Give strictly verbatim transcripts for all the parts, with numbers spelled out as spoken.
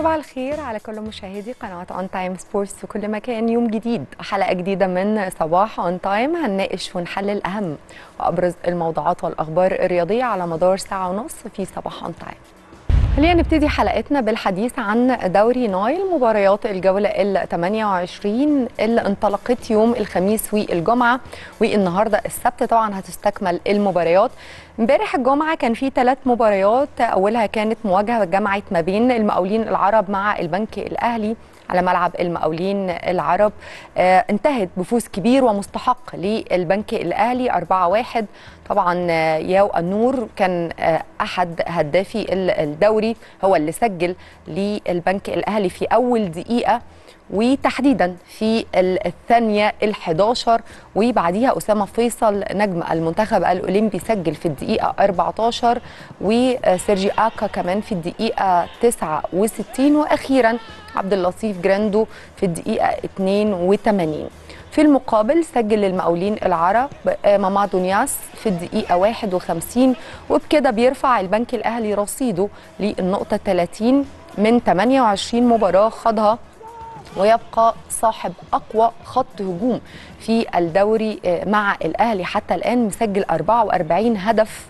صباح الخير على كل مشاهدي قناة اون تايم سبورتس في كل مكان. يوم جديد، حلقة جديدة من صباح اون تايم، هنناقش ونحلل أهم وأبرز الموضوعات والأخبار الرياضية على مدار ساعة ونص في صباح اون تايم. خلينا نبتدي حلقتنا بالحديث عن دوري نايل، مباريات الجولة ال ثمانية وعشرين اللي انطلقت يوم الخميس والجمعة، والنهارده السبت طبعا هتستكمل المباريات. امبارح الجمعة كان في ثلاث مباريات، أولها كانت مواجهة جمعت ما بين المقاولين العرب مع البنك الأهلي على ملعب المقاولين العرب. آه انتهت بفوز كبير ومستحق للبنك الأهلي أربعة واحد. طبعا ياو النور كان آه أحد هدافي الدوري، هو اللي سجل للبنك الأهلي في أول دقيقة، وتحديدا في الثانية الحداشر، وبعديها أسامة فيصل نجم المنتخب الأولمبي سجل في الدقيقة أربعة عشر، وسيرجي آكا كمان في الدقيقة تسعة وستين، وأخيرا عبد اللطيف جراندو في الدقيقة اثنين وثمانين. في المقابل سجل المقاولين العرب مامادو نياس في الدقيقة واحد وخمسين، وبكده بيرفع البنك الأهلي رصيده للنقطة ثلاثين من ثمانية وعشرين مباراة خاضها، ويبقى صاحب أقوى خط هجوم في الدوري مع الأهلي حتى الآن، مسجل أربعة وأربعين هدف،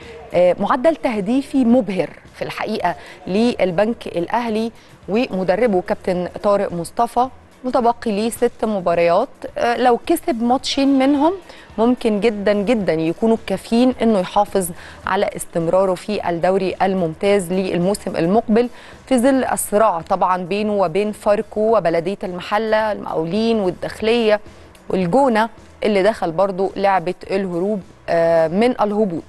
معدل تهديفي مبهر في الحقيقة للبنك الأهلي ومدربه كابتن طارق مصطفى. متبقي ليه ست مباريات، لو كسب ماتشين منهم ممكن جدا جدا يكونوا كافيين انه يحافظ على استمراره في الدوري الممتاز للموسم المقبل، في ظل الصراع طبعا بينه وبين فاركو وبلدية المحلة، المقاولين والداخلية والجونة اللي دخل برضو لعبة الهروب من الهبوط.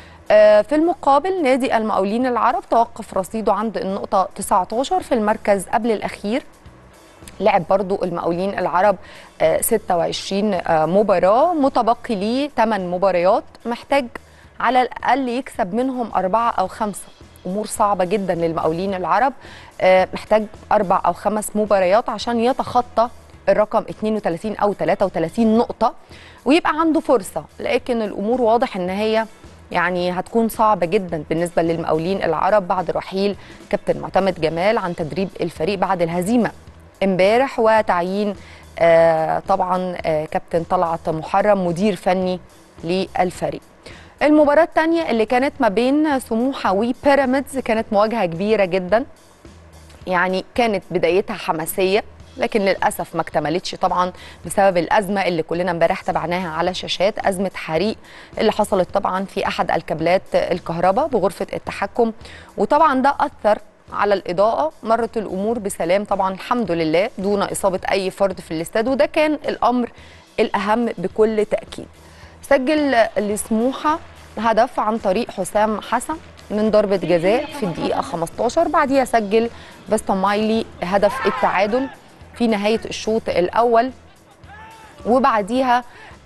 في المقابل نادي المقاولين العرب توقف رصيده عند النقطة تسعة عشر في المركز قبل الأخير. لعب برضو المقاولين العرب ستة وعشرين مباراة، متبقي ليه ثماني مباريات، محتاج على الأقل يكسب منهم أربعة أو خمسة. أمور صعبة جدا للمقاولين العرب، محتاج أربع أو خمس مباريات عشان يتخطى الرقم اثنين وثلاثين أو ثلاثة وثلاثين نقطة ويبقى عنده فرصة، لكن الأمور واضح إن هي يعني هتكون صعبة جدا بالنسبة للمقاولين العرب بعد رحيل كابتن معتمد جمال عن تدريب الفريق بعد الهزيمة امبارح، وتعيين آه طبعا آه كابتن طلعت محرم مدير فني للفريق. المباراة الثانية اللي كانت ما بين سموحة وبيراميدز كانت مواجهة كبيرة جدا، يعني كانت بدايتها حماسية لكن للأسف ما اكتملتش طبعا بسبب الأزمة اللي كلنا امبارح تابعناها على شاشات، أزمة حريق اللي حصلت طبعا في أحد الكابلات الكهرباء بغرفة التحكم، وطبعا ده أثر على الإضاءة. مرت الأمور بسلام طبعا الحمد لله دون إصابة أي فرد في الاستاد، وده كان الأمر الأهم بكل تأكيد. سجل لسموحة هدف عن طريق حسام حسن من ضربة جزاء في الدقيقة خمسة عشر، بعديها سجل فيستون مايلي هدف التعادل في نهاية الشوط الأول، وبعديها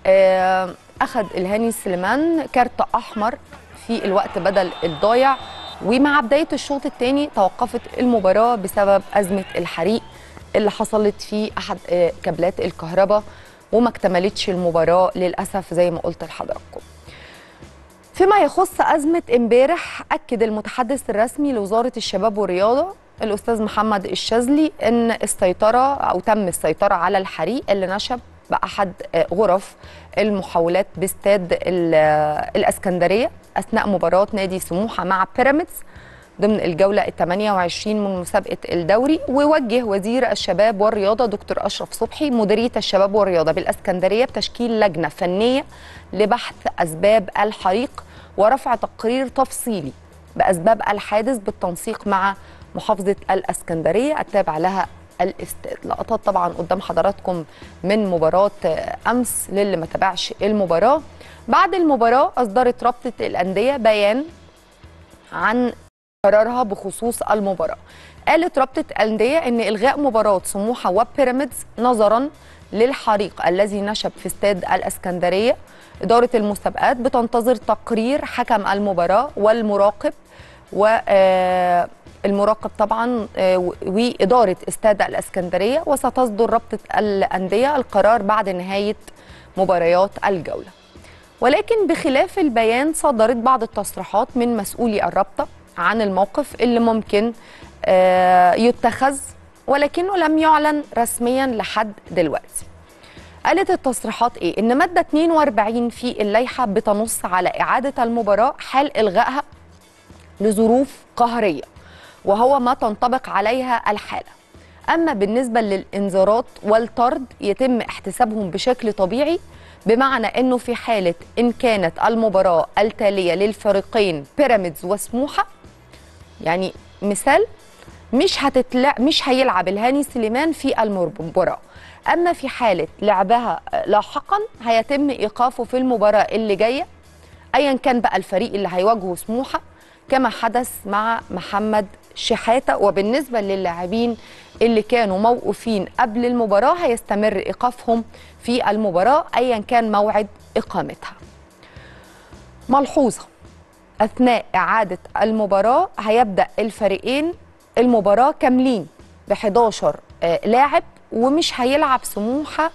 أخذ الهاني سليمان كارت أحمر في الوقت بدل الضايع. ومع بداية الشوط الثاني توقفت المباراة بسبب أزمة الحريق اللي حصلت في أحد كابلات الكهرباء وما اكتملتش المباراة للأسف زي ما قلت لحضراتكم. فيما يخص أزمة امبارح، أكد المتحدث الرسمي لوزارة الشباب والرياضة الأستاذ محمد الشاذلي أن السيطرة أو تم السيطرة على الحريق اللي نشب بأحد غرف المحاولات باستاد الإسكندرية أثناء مباراة نادي سموحة مع بيراميدز ضمن الجولة الثمانية وعشرين من مسابقة الدوري. ووجه وزير الشباب والرياضة دكتور أشرف صبحي مديرية الشباب والرياضة بالإسكندرية بتشكيل لجنة فنية لبحث أسباب الحريق ورفع تقرير تفصيلي بأسباب الحادث بالتنسيق مع محافظة الإسكندرية التابع لها الاستاد. لقطات طبعا قدام حضراتكم من مباراة أمس للي ما تابعش المباراة. بعد المباراة أصدرت رابطة الأندية بيان عن قرارها بخصوص المباراة. قالت رابطة الأندية أن إلغاء مباراة سموحة وبيراميدز نظرا للحريق الذي نشب في استاد الإسكندرية. إدارة المسابقات بتنتظر تقرير حكم المباراة والمراقب و المراقب طبعا وإدارة استاد الإسكندرية، وستصدر رابطة الأندية القرار بعد نهاية مباريات الجولة. ولكن بخلاف البيان صدرت بعض التصريحات من مسؤولي الرابطة عن الموقف اللي ممكن يتخذ، ولكنه لم يعلن رسميا لحد دلوقتي. قالت التصريحات ايه؟ ان ماده اتنين واربعين في اللائحه بتنص على اعاده المباراه حال الغائها لظروف قهريه، وهو ما تنطبق عليها الحاله. اما بالنسبه للانذارات والطرد يتم احتسابهم بشكل طبيعي، بمعنى انه في حاله ان كانت المباراه التاليه للفريقين بيراميدز وسموحه، يعني مثال، مش هتتلع مش هيلعب الهاني سليمان في المباراه. اما في حاله لعبها لاحقا هيتم ايقافه في المباراه اللي جايه، ايا كان بقى الفريق اللي هيواجهه سموحه، كما حدث مع محمد شحاته. وبالنسبه للاعبين اللي كانوا موقوفين قبل المباراه هيستمر ايقافهم في المباراه ايا كان موعد اقامتها. ملحوظه: اثناء اعاده المباراه هيبدا الفريقين المباراه كاملين ب حداشر لاعب، ومش هيلعب سموحه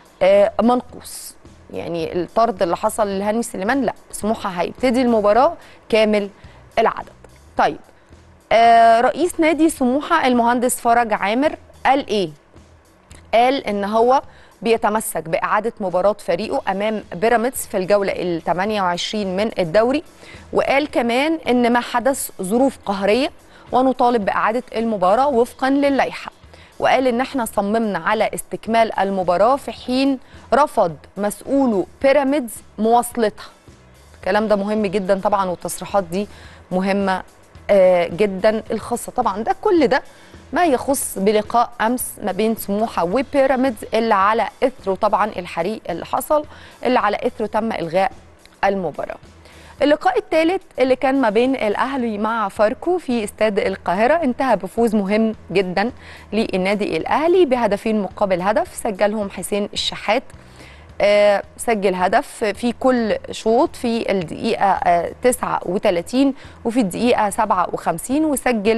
منقوص. يعني الطرد اللي حصل لهاني سليمان لا، سموحه هيبتدي المباراه كامل العدد. طيب، آه رئيس نادي سموحه المهندس فرج عامر قال ايه؟ قال ان هو بيتمسك باعاده مباراه فريقه امام بيراميدز في الجوله ال ثمانية وعشرين من الدوري، وقال كمان ان ما حدث ظروف قهريه ونطالب باعاده المباراه وفقا للائحه. وقال ان احنا صممنا على استكمال المباراه في حين رفض مسؤولو بيراميدز مواصلتها. الكلام ده مهم جدا طبعا، والتصريحات دي مهمه آه جدا، الخاصه طبعا ده كل ده ما يخص بلقاء امس ما بين سموحه وبيراميدز اللي على اثره طبعا الحريق اللي حصل، اللي على اثره تم الغاء المباراه. اللقاء الثالث اللي كان ما بين الاهلي مع فاركو في استاد القاهره انتهى بفوز مهم جدا للنادي الاهلي بهدفين مقابل هدف، سجلهم حسين الشحات. آه سجل هدف في كل شوط في الدقيقه آه تسعة وثلاثين وفي الدقيقه سبعة وخمسين، وسجل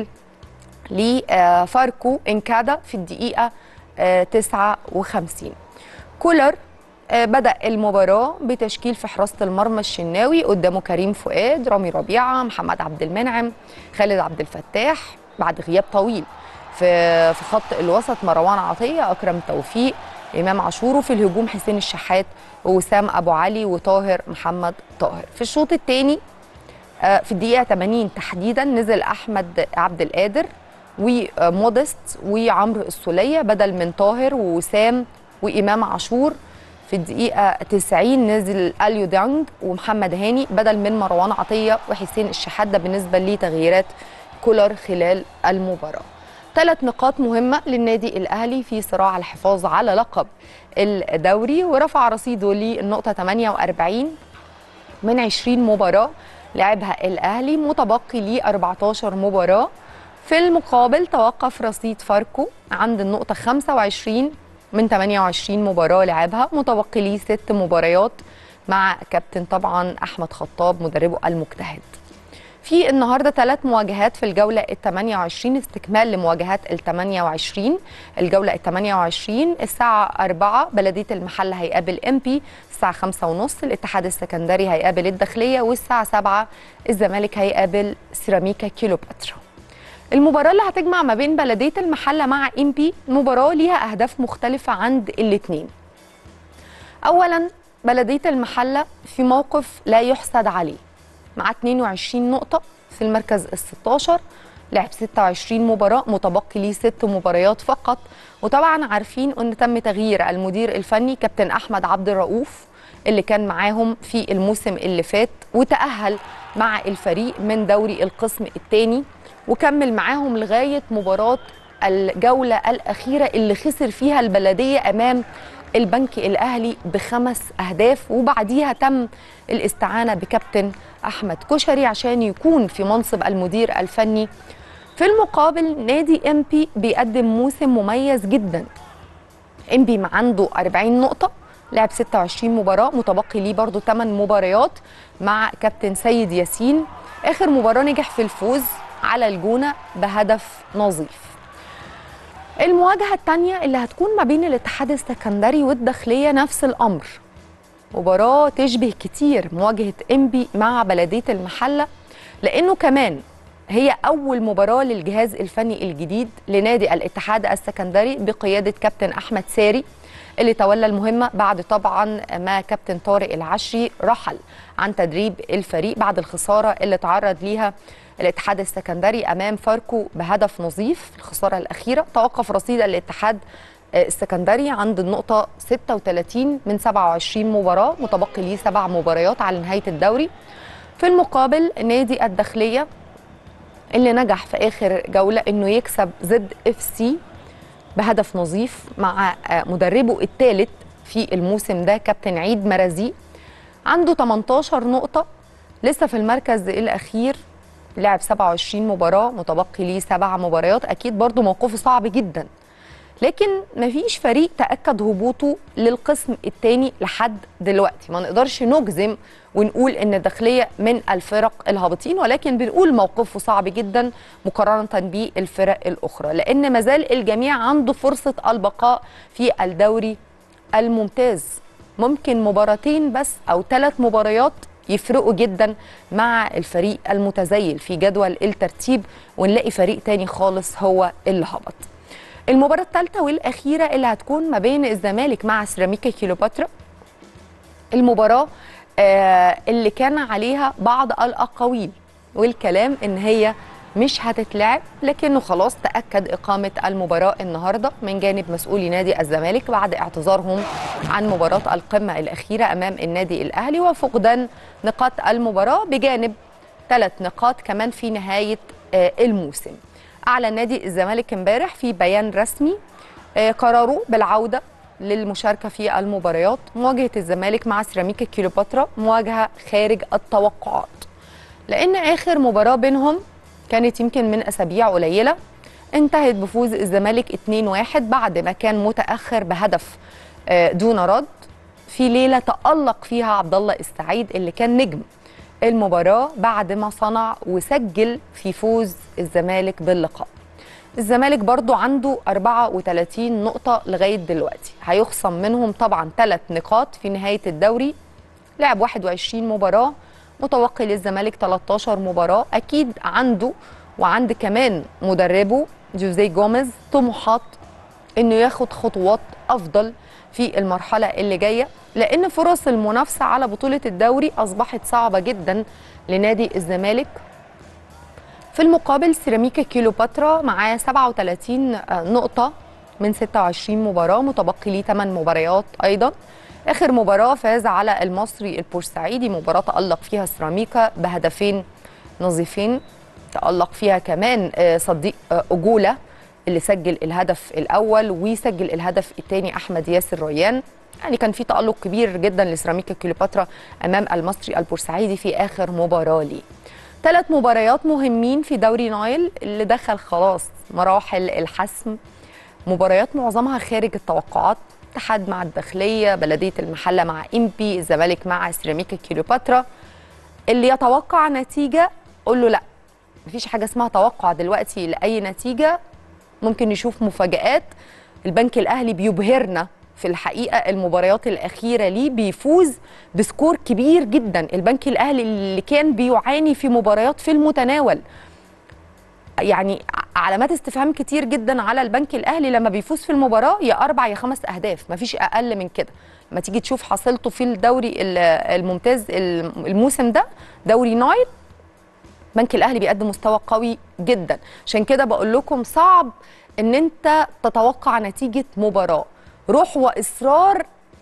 لفاركو انكادا في الدقيقه آه تسعة وخمسين. كولر آه بدأ المباراة بتشكيل في حراسة المرمى الشناوي، قدامه كريم فؤاد، رامي ربيعة، محمد عبد المنعم، خالد عبد الفتاح بعد غياب طويل. في في خط الوسط مروان عطية، أكرم توفيق، إمام عاشور، وفي الهجوم حسين الشحات ووسام أبو علي وطاهر محمد طاهر. في الشوط الثاني آه في الدقيقة ثمانين تحديدا نزل أحمد عبد القادر ومودست وعمرو السولية بدل من طاهر ووسام وإمام عاشور. في الدقيقة تسعين نزل اليو ديانج ومحمد هاني بدل من مروان عطية وحسين الشحات. ده بالنسبة لتغييرات كولر خلال المباراة. ثلاث نقاط مهمة للنادي الأهلي في صراع الحفاظ على لقب الدوري، ورفع رصيده للنقطة ثمانية وأربعين من عشرين مباراة لعبها الأهلي، متبقي ليه أربعة عشر مباراة. في المقابل توقف رصيد فاركو عند النقطة خمسة وعشرين من ثمانية وعشرين مباراة لعبها، متبقي ليه ست مباريات مع كابتن طبعا أحمد خطاب مدربه المجتهد. في النهارده ثلاث مواجهات في الجولة ال ثمانية وعشرين، استكمال لمواجهات ال ثمانية وعشرين. الجولة ال ثمانية وعشرين الساعة أربعة بلدية المحلة هيقابل إمبي، الساعة خمسة ونص الاتحاد السكندري هيقابل الداخلية، والساعة سبعة الزمالك هيقابل سيراميكا كيلوباترا. المباراة اللي هتجمع ما بين بلدية المحلة مع إمبي مباراة ليها أهداف مختلفة عند الاثنين. أولا بلدية المحلة في موقف لا يحسد عليه، مع اثنين وعشرين نقطة في المركز ال ستة عشر، لعب ستة وعشرين مباراة، متبقي ليه ست مباريات فقط. وطبعا عارفين ان تم تغيير المدير الفني كابتن احمد عبد الرؤوف اللي كان معاهم في الموسم اللي فات، وتأهل مع الفريق من دوري القسم الثاني وكمل معاهم لغاية مباراة الجولة الأخيرة اللي خسر فيها البلدية أمام البنك الأهلي بخمس أهداف، وبعديها تم الاستعانة بكابتن أحمد كشري عشان يكون في منصب المدير الفني. في المقابل نادي إمبي بيقدم موسم مميز جدا. إمبي عنده أربعين نقطة، لعب ستة وعشرين مباراة، متبقي ليه برضو ثمان مباريات مع كابتن سيد ياسين. آخر مباراة نجح في الفوز على الجونة بهدف نظيف. المواجهة الثانية اللي هتكون ما بين الاتحاد السكندري والداخلية نفس الأمر، مباراة تشبه كتير مواجهة إمبي مع بلدية المحلة، لأنه كمان هي أول مباراة للجهاز الفني الجديد لنادي الاتحاد السكندري بقيادة كابتن أحمد ساري، اللي تولى المهمة بعد طبعا ما كابتن طارق العشري رحل عن تدريب الفريق بعد الخسارة اللي تعرض ليها الاتحاد السكندري أمام فاركو بهدف نظيف. الخسارة الأخيرة توقف رصيد الاتحاد السكندري عند النقطة ستة وثلاثين من سبعة وعشرين مباراة، متبقي ليه سبع مباريات على نهاية الدوري. في المقابل نادي الداخلية اللي نجح في آخر جولة إنه يكسب زد اف سي بهدف نظيف مع مدربه الثالث في الموسم ده كابتن عيد مرازي، عنده ثمانية عشر نقطة، لسه في المركز الأخير، لعب سبعة وعشرين مباراة، متبقي ليه سبع مباريات. أكيد برضو موقفه صعب جدا، لكن مفيش فريق تأكد هبوطه للقسم الثاني لحد دلوقتي. ما نقدرش نجزم ونقول ان الداخلية من الفرق الهابطين، ولكن بنقول موقفه صعب جدا مقارنة بالفرق الأخرى، لأن مازال الجميع عنده فرصة البقاء في الدوري الممتاز. ممكن مباراتين بس أو ثلاث مباريات يفرقوا جدا مع الفريق المتزيل في جدول الترتيب، ونلاقي فريق تاني خالص هو اللي هبط. المباراة الثالثة والأخيرة اللي هتكون ما بين الزمالك مع سيراميكا كيلوباترا، المباراة آه اللي كان عليها بعض الأقاويل والكلام إن هي مش هتتلعب، لكنه خلاص تأكد إقامة المباراة النهاردة من جانب مسؤولي نادي الزمالك بعد اعتذارهم عن مباراة القمة الأخيرة أمام النادي الأهلي وفقدان نقاط المباراة بجانب ثلاث نقاط كمان في نهاية آه الموسم. أعلن نادي الزمالك امبارح في بيان رسمي قراره بالعودة للمشاركة في المباريات. مواجهة الزمالك مع سيراميكا كيلوباترا مواجهة خارج التوقعات، لأن آخر مباراة بينهم كانت يمكن من أسابيع قليلة، انتهت بفوز الزمالك اثنين واحد بعد ما كان متأخر بهدف دون رد في ليلة تألق فيها عبد الله السعيد اللي كان نجم المباراة بعد ما صنع وسجل في فوز الزمالك باللقاء. الزمالك برضو عنده أربعة وثلاثين نقطة لغاية دلوقتي، هيخصم منهم طبعا ثلاث نقاط في نهاية الدوري. لعب واحد وعشرين مباراة، متوقع للزمالك ثلاثة عشر مباراة. أكيد عنده وعند كمان مدربه جوزيه جوميز طموحات إنه ياخد خطوات أفضل في المرحلة اللي جاية، لأن فرص المنافسة على بطولة الدوري أصبحت صعبة جدا لنادي الزمالك. في المقابل سيراميكا كيلوباترا معاه سبعة وثلاثين نقطة من ستة وعشرين مباراة، متبقي ليه ثمان مباريات أيضا. آخر مباراة فاز على المصري البورسعيدي، مباراة تألق فيها سيراميكا بهدفين نظيفين، تألق فيها كمان صديق أجولة اللي سجل الهدف الأول ويسجل الهدف الثاني أحمد ياسر ريان. يعني كان في تألق كبير جدا لسيراميكا كيلوباترا أمام المصري البورسعيدي في آخر مباراة ليه. ثلاث مباريات مهمين في دوري نايل اللي دخل خلاص مراحل الحسم، مباريات معظمها خارج التوقعات، اتحاد مع الداخلية، بلدية المحلة مع إمبي، الزمالك مع سيراميكا كيلوباترا. اللي يتوقع نتيجة قول له لا، مفيش حاجة اسمها توقع دلوقتي لأي نتيجة، ممكن نشوف مفاجآت. البنك الأهلي بيبهرنا في الحقيقة، المباريات الأخيرة ليه بيفوز بسكور كبير جدا. البنك الأهلي اللي كان بيعاني في مباريات في المتناول، يعني علامات استفهام كتير جدا على البنك الأهلي لما بيفوز في المباراة يا أربع يا خمس أهداف، مفيش أقل من كده. لما تيجي تشوف حصيلته في الدوري الممتاز الموسم ده دوري نايل، البنك الأهلي بيقدم مستوى قوي جدا. عشان كده بقول لكم صعب ان انت تتوقع نتيجة مباراة. روح وإصرار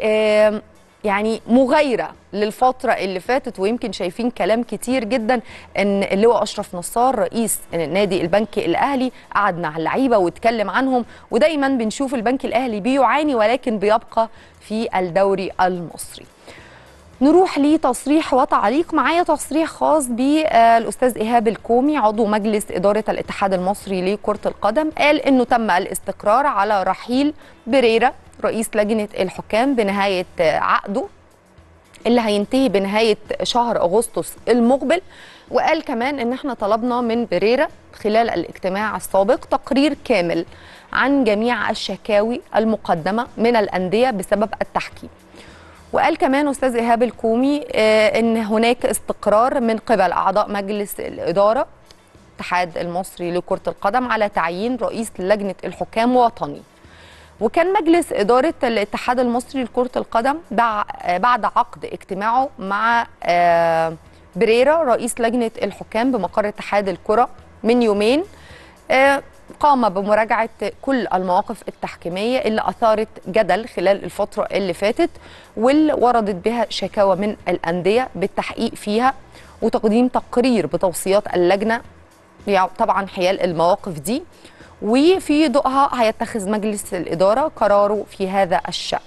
يعني مغايرة للفترة اللي فاتت، ويمكن شايفين كلام كتير جدا ان اللواء أشرف نصار رئيس نادي البنك الأهلي قعد مع اللعيبة واتكلم عنهم، ودايما بنشوف البنك الأهلي بيعاني ولكن بيبقى في الدوري المصري. نروح لتصريح وتعليق. معايا تصريح خاص بالأستاذ إيهاب الكومي عضو مجلس إدارة الاتحاد المصري لكرة القدم، قال إنه تم الاستقرار على رحيل بريرا رئيس لجنة الحكام بنهاية عقده اللي هينتهي بنهاية شهر أغسطس المقبل. وقال كمان إن احنا طلبنا من بريرا خلال الاجتماع السابق تقرير كامل عن جميع الشكاوي المقدمة من الأندية بسبب التحكيم. وقال كمان أستاذ إيهاب الكومي إن هناك استقرار من قبل أعضاء مجلس الإدارة الاتحاد المصري لكرة القدم على تعيين رئيس لجنة الحكام وطني. وكان مجلس إدارة الاتحاد المصري لكرة القدم بعد عقد اجتماعه مع بريرا رئيس لجنة الحكام بمقر اتحاد الكرة من يومين، قام بمراجعة كل المواقف التحكيمية اللي أثارت جدل خلال الفترة اللي فاتت واللي وردت بها شكاوى من الأندية بالتحقيق فيها وتقديم تقرير بتوصيات اللجنة طبعا حيال المواقف دي، وفي ضوءها هيتخذ مجلس الإدارة قراره في هذا الشأن.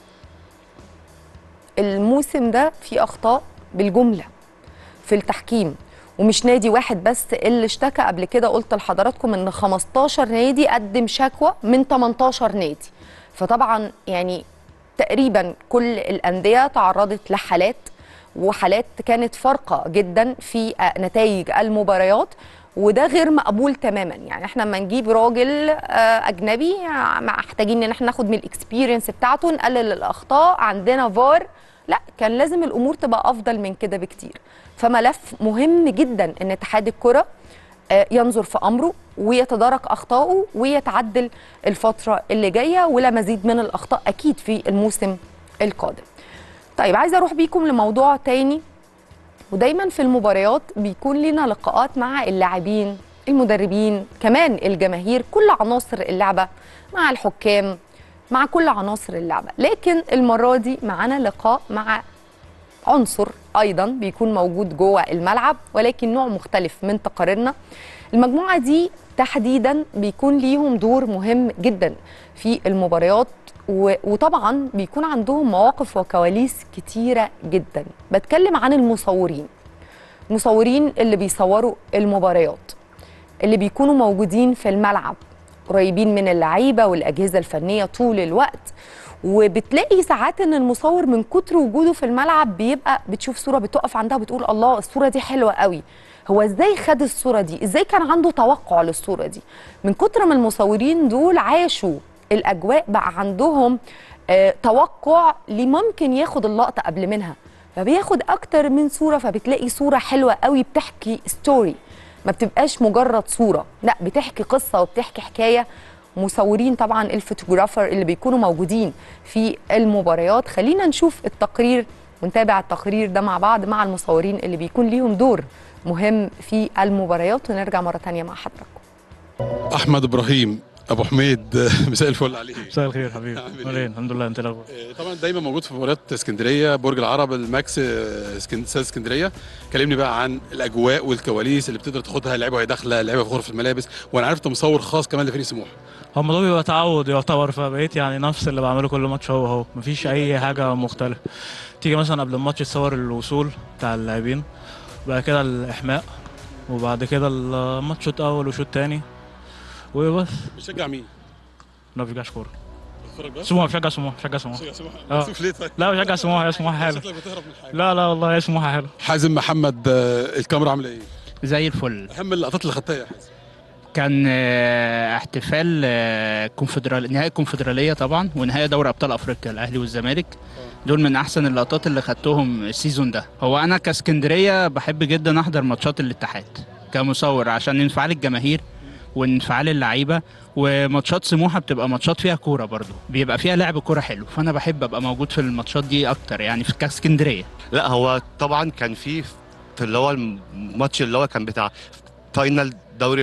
الموسم ده في أخطاء بالجملة في التحكيم، ومش نادي واحد بس اللي اشتكى. قبل كده قلت لحضراتكم ان خمستاشر نادي قدم شكوى من تمنتاشر نادي، فطبعا يعني تقريبا كل الأندية تعرضت لحالات، وحالات كانت فارقة جدا في نتائج المباريات، وده غير مقبول تماما. يعني احنا لما نجيب راجل اجنبي محتاجين ان احنا ناخد من الاكسبيرينس بتاعته نقلل الاخطاء، عندنا فار، لا كان لازم الامور تبقى افضل من كده بكتير. فملف مهم جدا ان اتحاد الكرة ينظر في امره ويتدارك اخطائه ويتعدل الفتره اللي جايه، ولا مزيد من الاخطاء اكيد في الموسم القادم. طيب عايزه اروح بيكم لموضوع تاني، ودايما في المباريات بيكون لنا لقاءات مع اللاعبين، المدربين، كمان الجماهير، كل عناصر اللعبه، مع الحكام، مع كل عناصر اللعبه. لكن المره دي معانا لقاء مع عنصر ايضا بيكون موجود جوه الملعب، ولكن نوع مختلف من تقاريرنا. المجموعه دي تحديدا بيكون ليهم دور مهم جدا في المباريات، وطبعا بيكون عندهم مواقف وكواليس كتيره جدا. بتكلم عن المصورين، المصورين اللي بيصوروا المباريات، اللي بيكونوا موجودين في الملعب قريبين من اللعيبه والاجهزه الفنيه طول الوقت. وبتلاقي ساعات ان المصور من كتر وجوده في الملعب بيبقى بتشوف صوره بتقف عندها بتقول الله الصوره دي حلوه قوي، هو ازاي خد الصوره دي، ازاي كان عنده توقع للصوره دي. من كتر ما المصورين دول عاشوا الاجواء بقى عندهم آه توقع لممكن ياخد اللقطه قبل منها، فبياخد اكتر من صوره، فبتلاقي صوره حلوه قوي بتحكي ستوري، ما بتبقاش مجرد صوره، لا بتحكي قصه وبتحكي حكايه. مصورين طبعا الفوتوغرافر اللي بيكونوا موجودين في المباريات. خلينا نشوف التقرير ونتابع التقرير ده مع بعض مع المصورين اللي بيكون ليهم دور مهم في المباريات، ونرجع مرة تانية مع حضراتكم. أحمد إبراهيم أبو حميد، مساء الفل عليك. مساء الخير حبيبي. إيه؟ الحمد لله، أنت الأخبار؟ طبعا دايما موجود في مباريات اسكندرية، برج العرب، الماكس، استاد اسكندرية. كلمني بقى عن الأجواء والكواليس اللي بتقدر تاخدها اللعيبة وهي داخلة، اللعيبة في غرفة الملابس، وأنا عارف أنت مصور خاص كمان لفريق سموحة. هو الموضوع بيبقى تعود يعتبر، فبقيت يعني نفس اللي بعمله كل ماتش هو هو، مفيش أي حاجة مختلفة. تيجي مثلا قبل الماتش تصور الوصول بتاع اللاعبين، بعد كده الإحماء، وبعد كده الماتش شوط أول وشوط تاني وبس. بتشجع مين؟ لا ما بشجعش كورة. سموحة، بشجع سموحة، بشجع سموحة. بشجع سموحة؟ اه ليه طيب؟ لا بشجع سموحة، يا سموحة حلو. شكلك بتهرب من حاجة. لا لا والله يا سموحة حلو. حازم محمد، الكاميرا عاملة إيه؟ زي الفل. أهم اللقطات اللي خدتها يا حازم؟ كان احتفال كونفدرال نهائي الكونفدراليه طبعا، ونهائي دوري ابطال افريقيا الاهلي والزمالك، دول من احسن اللقطات اللي خدتهم السيزون ده. هو انا كاسكندريه بحب جدا احضر ماتشات الاتحاد كمصور عشان انفعال الجماهير وانفعال اللعيبه، وماتشات سموحه بتبقى ماتشات فيها كوره برضو، بيبقى فيها لعب كوره حلو، فانا بحب ابقى موجود في الماتشات دي اكتر يعني في كاسكندريه. لا هو طبعا كان في في اللي هو الماتش اللي هو كان بتاع فاينل دوري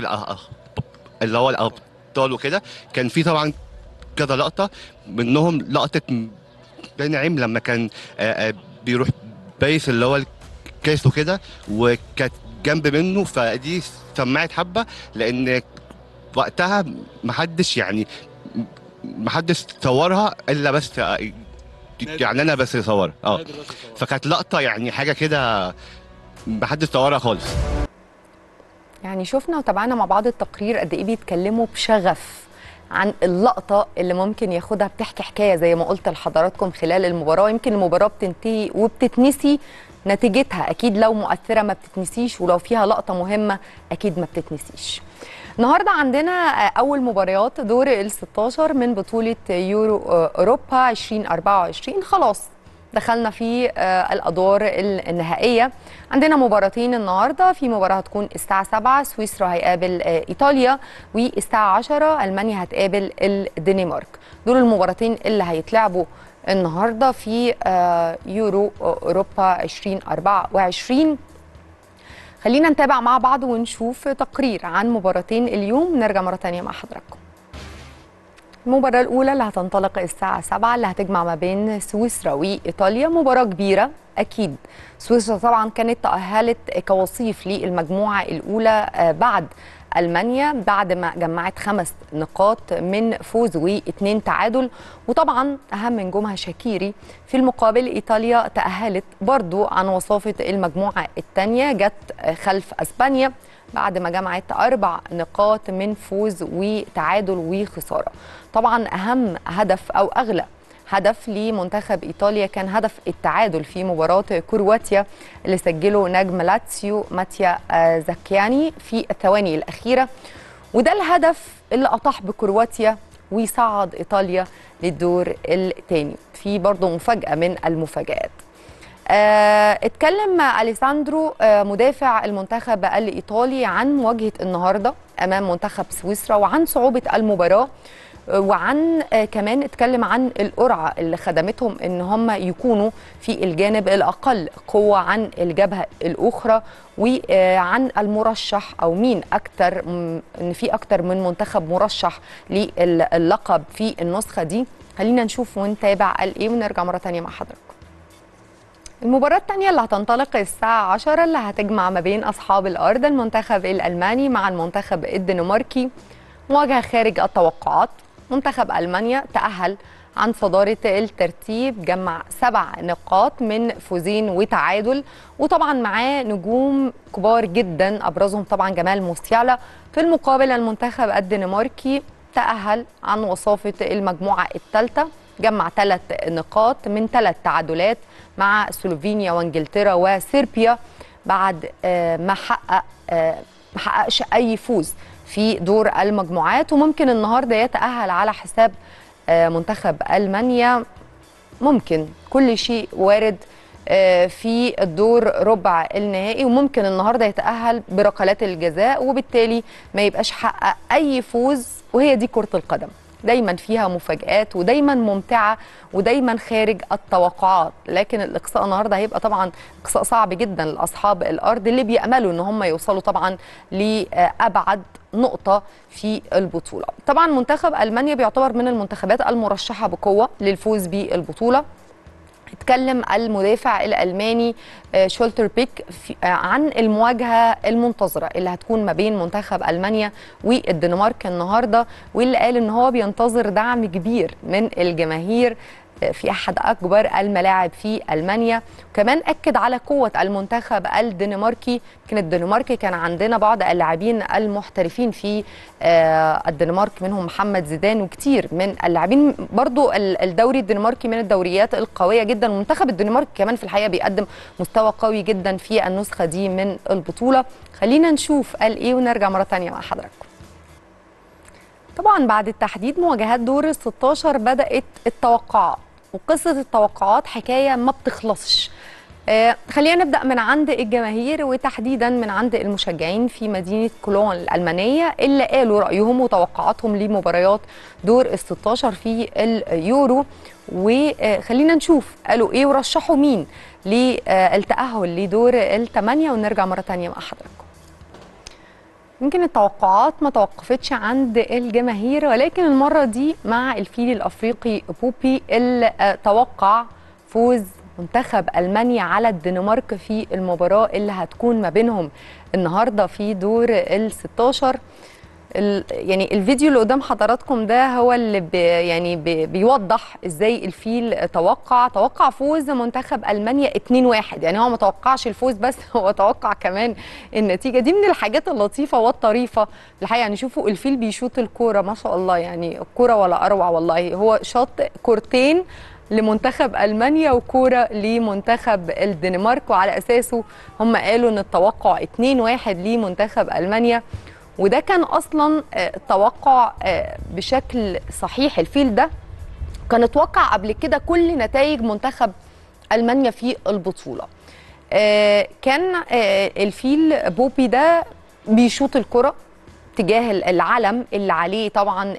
اللي هو الابطال وكده، كان في طبعا كذا لقطه، منهم لقطه بن عم لما كان بيروح بايس اللي هو الكاس وكده، وكانت جنب منه، فدي سمعت حبه لان وقتها محدش يعني محدش صورها الا بس يعني انا بس صورها اه فكانت لقطه يعني حاجه كده محدش صورها خالص. يعني شفنا وتابعنا مع بعض التقرير قد ايه بيتكلموا بشغف عن اللقطه اللي ممكن ياخدها بتحكي حكايه زي ما قلت لحضراتكم خلال المباراه. يمكن المباراه بتنتهي وبتتنسي نتيجتها، اكيد لو مؤثره ما بتتنسيش، ولو فيها لقطه مهمه اكيد ما بتتنسيش. النهارده عندنا اول مباريات دور ال ستاشر من بطوله يورو اوروبا ألفين وأربعة وعشرين. خلاص دخلنا في الادوار النهائيه. عندنا مباراتين النهارده، في مباراه هتكون الساعه سبعة سويسرا هيقابل ايطاليا، والساعه عشرة المانيا هتقابل الدنمارك. دول المباراتين اللي هيتلعبوا النهارده في يورو اوروبا ألفين وأربعة وعشرين. خلينا نتابع مع بعض ونشوف تقرير عن مباراتين اليوم، نرجع مره ثانيه مع حضراتكم. المباراة الأولى اللي هتنطلق الساعة سبعة اللي هتجمع ما بين سويسرا وإيطاليا، مباراة كبيرة أكيد. سويسرا طبعا كانت تأهلت كوصيف للمجموعة الأولى بعد ألمانيا بعد ما جمعت خمس نقاط من فوز واثنين تعادل، وطبعا أهم نجومها شاكيري. في المقابل إيطاليا تأهلت برضو عن وصافة المجموعة الثانية، جت خلف أسبانيا بعد ما جمعت أربع نقاط من فوز وتعادل وخسارة. طبعا أهم هدف أو أغلى هدف لمنتخب إيطاليا كان هدف التعادل في مباراة كرواتيا اللي سجله نجم لاتسيو ماتيا زكياني في الثواني الأخيرة، وده الهدف اللي أطاح بكرواتيا ويصعد إيطاليا للدور الثاني. في برضه مفاجأة من المفاجآت. آه، اتكلم أليساندرو آه، مدافع المنتخب الإيطالي عن مواجهة النهاردة أمام منتخب سويسرا وعن صعوبة المباراة، آه، وعن آه، كمان اتكلم عن القرعة اللي خدمتهم ان هم يكونوا في الجانب الأقل قوة عن الجبهة الأخرى، وعن المرشح أو مين أكتر، ان في أكتر من منتخب مرشح للقب في النسخة دي. خلينا نشوف ونتابع قال إيه ونرجع مرة تانية مع حضرتك. المباراة الثانية اللي هتنطلق الساعة عشرة اللي هتجمع ما بين أصحاب الأرض المنتخب الألماني مع المنتخب الدنماركي، مواجهة خارج التوقعات. منتخب ألمانيا تأهل عن صدارة الترتيب، جمع سبع نقاط من فوزين وتعادل، وطبعا معاه نجوم كبار جدا أبرزهم طبعا جمال موسيالا. في المقابل المنتخب الدنماركي تأهل عن وصافة المجموعة الثالثة، جمع ثلاث نقاط من ثلاث تعادلات مع سلوفينيا وانجلترا وصربيا بعد ما حقق ما حققش اي فوز في دور المجموعات، وممكن النهارده يتأهل على حساب منتخب ألمانيا. ممكن كل شيء وارد في الدور ربع النهائي، وممكن النهارده يتأهل بركلات الجزاء وبالتالي ما يبقاش حقق اي فوز. وهي دي كرة القدم، دايما فيها مفاجآت ودايما ممتعة ودايما خارج التوقعات. لكن الإقصاء النهارده هيبقى طبعا إقصاء صعب جدا لأصحاب الأرض اللي بيأملوا إن هم يوصلوا طبعا لأبعد نقطة في البطولة. طبعا منتخب ألمانيا بيعتبر من المنتخبات المرشحة بقوة للفوز بالبطولة. اتكلم المدافع الألماني شولتر بيك عن المواجهة المنتظرة اللي هتكون ما بين منتخب ألمانيا والدنمارك النهاردة، واللي قال ان هو بينتظر دعم كبير من الجماهير في أحد أكبر الملاعب في ألمانيا. وكمان أكد على قوة المنتخب الدنماركي. يمكن الدنمارك كان عندنا بعض اللاعبين المحترفين في الدنمارك منهم محمد زيدان وكتير من اللاعبين. برضو الدوري الدنماركي من الدوريات القوية جدا، ومنتخب الدنمارك كمان في الحقيقة بيقدم مستوى قوي جدا في النسخة دي من البطولة. خلينا نشوف قال إيه ونرجع مرة تانية مع حضراتكم. طبعا بعد التحديد مواجهات دور ال ستاشر بدأت التوقعات، وقصة التوقعات حكاية ما بتخلصش. آه خلينا نبدأ من عند الجماهير وتحديدا من عند المشجعين في مدينة كولون الألمانية اللي قالوا رأيهم وتوقعاتهم لمباريات دور ال ستاشر في اليورو. وخلينا نشوف قالوا ايه ورشحوا مين للتأهل لدور الثمانية ونرجع مرة تانية مع حضراتكم. يمكن التوقعات ما توقفتش عند الجماهير، ولكن المرة دي مع الفيل الأفريقي بوبي اللي توقع فوز منتخب ألمانيا على الدنمارك في المباراة اللي هتكون ما بينهم النهاردة في دور ال ستاشر. يعني الفيديو اللي قدام حضراتكم ده هو اللي بي يعني بي بيوضح ازاي الفيل توقع توقع فوز منتخب ألمانيا اتنين واحد. يعني هو ما توقعش الفوز بس، هو توقع كمان النتيجة. دي من الحاجات اللطيفة والطريفة الحقيقة. يعني شوفوا الفيل بيشوط الكورة ما شاء الله، يعني الكورة ولا أروع والله. هو شاط كورتين لمنتخب ألمانيا وكورة لمنتخب الدنمارك، وعلى أساسه هم قالوا ان التوقع اتنين واحد لمنتخب ألمانيا، وده كان اصلا توقع بشكل صحيح. الفيل ده كان اتوقع قبل كده كل نتائج منتخب المانيا في البطوله. آه كان آه الفيل بوبي ده بيشوط الكره تجاه العلم اللي عليه طبعا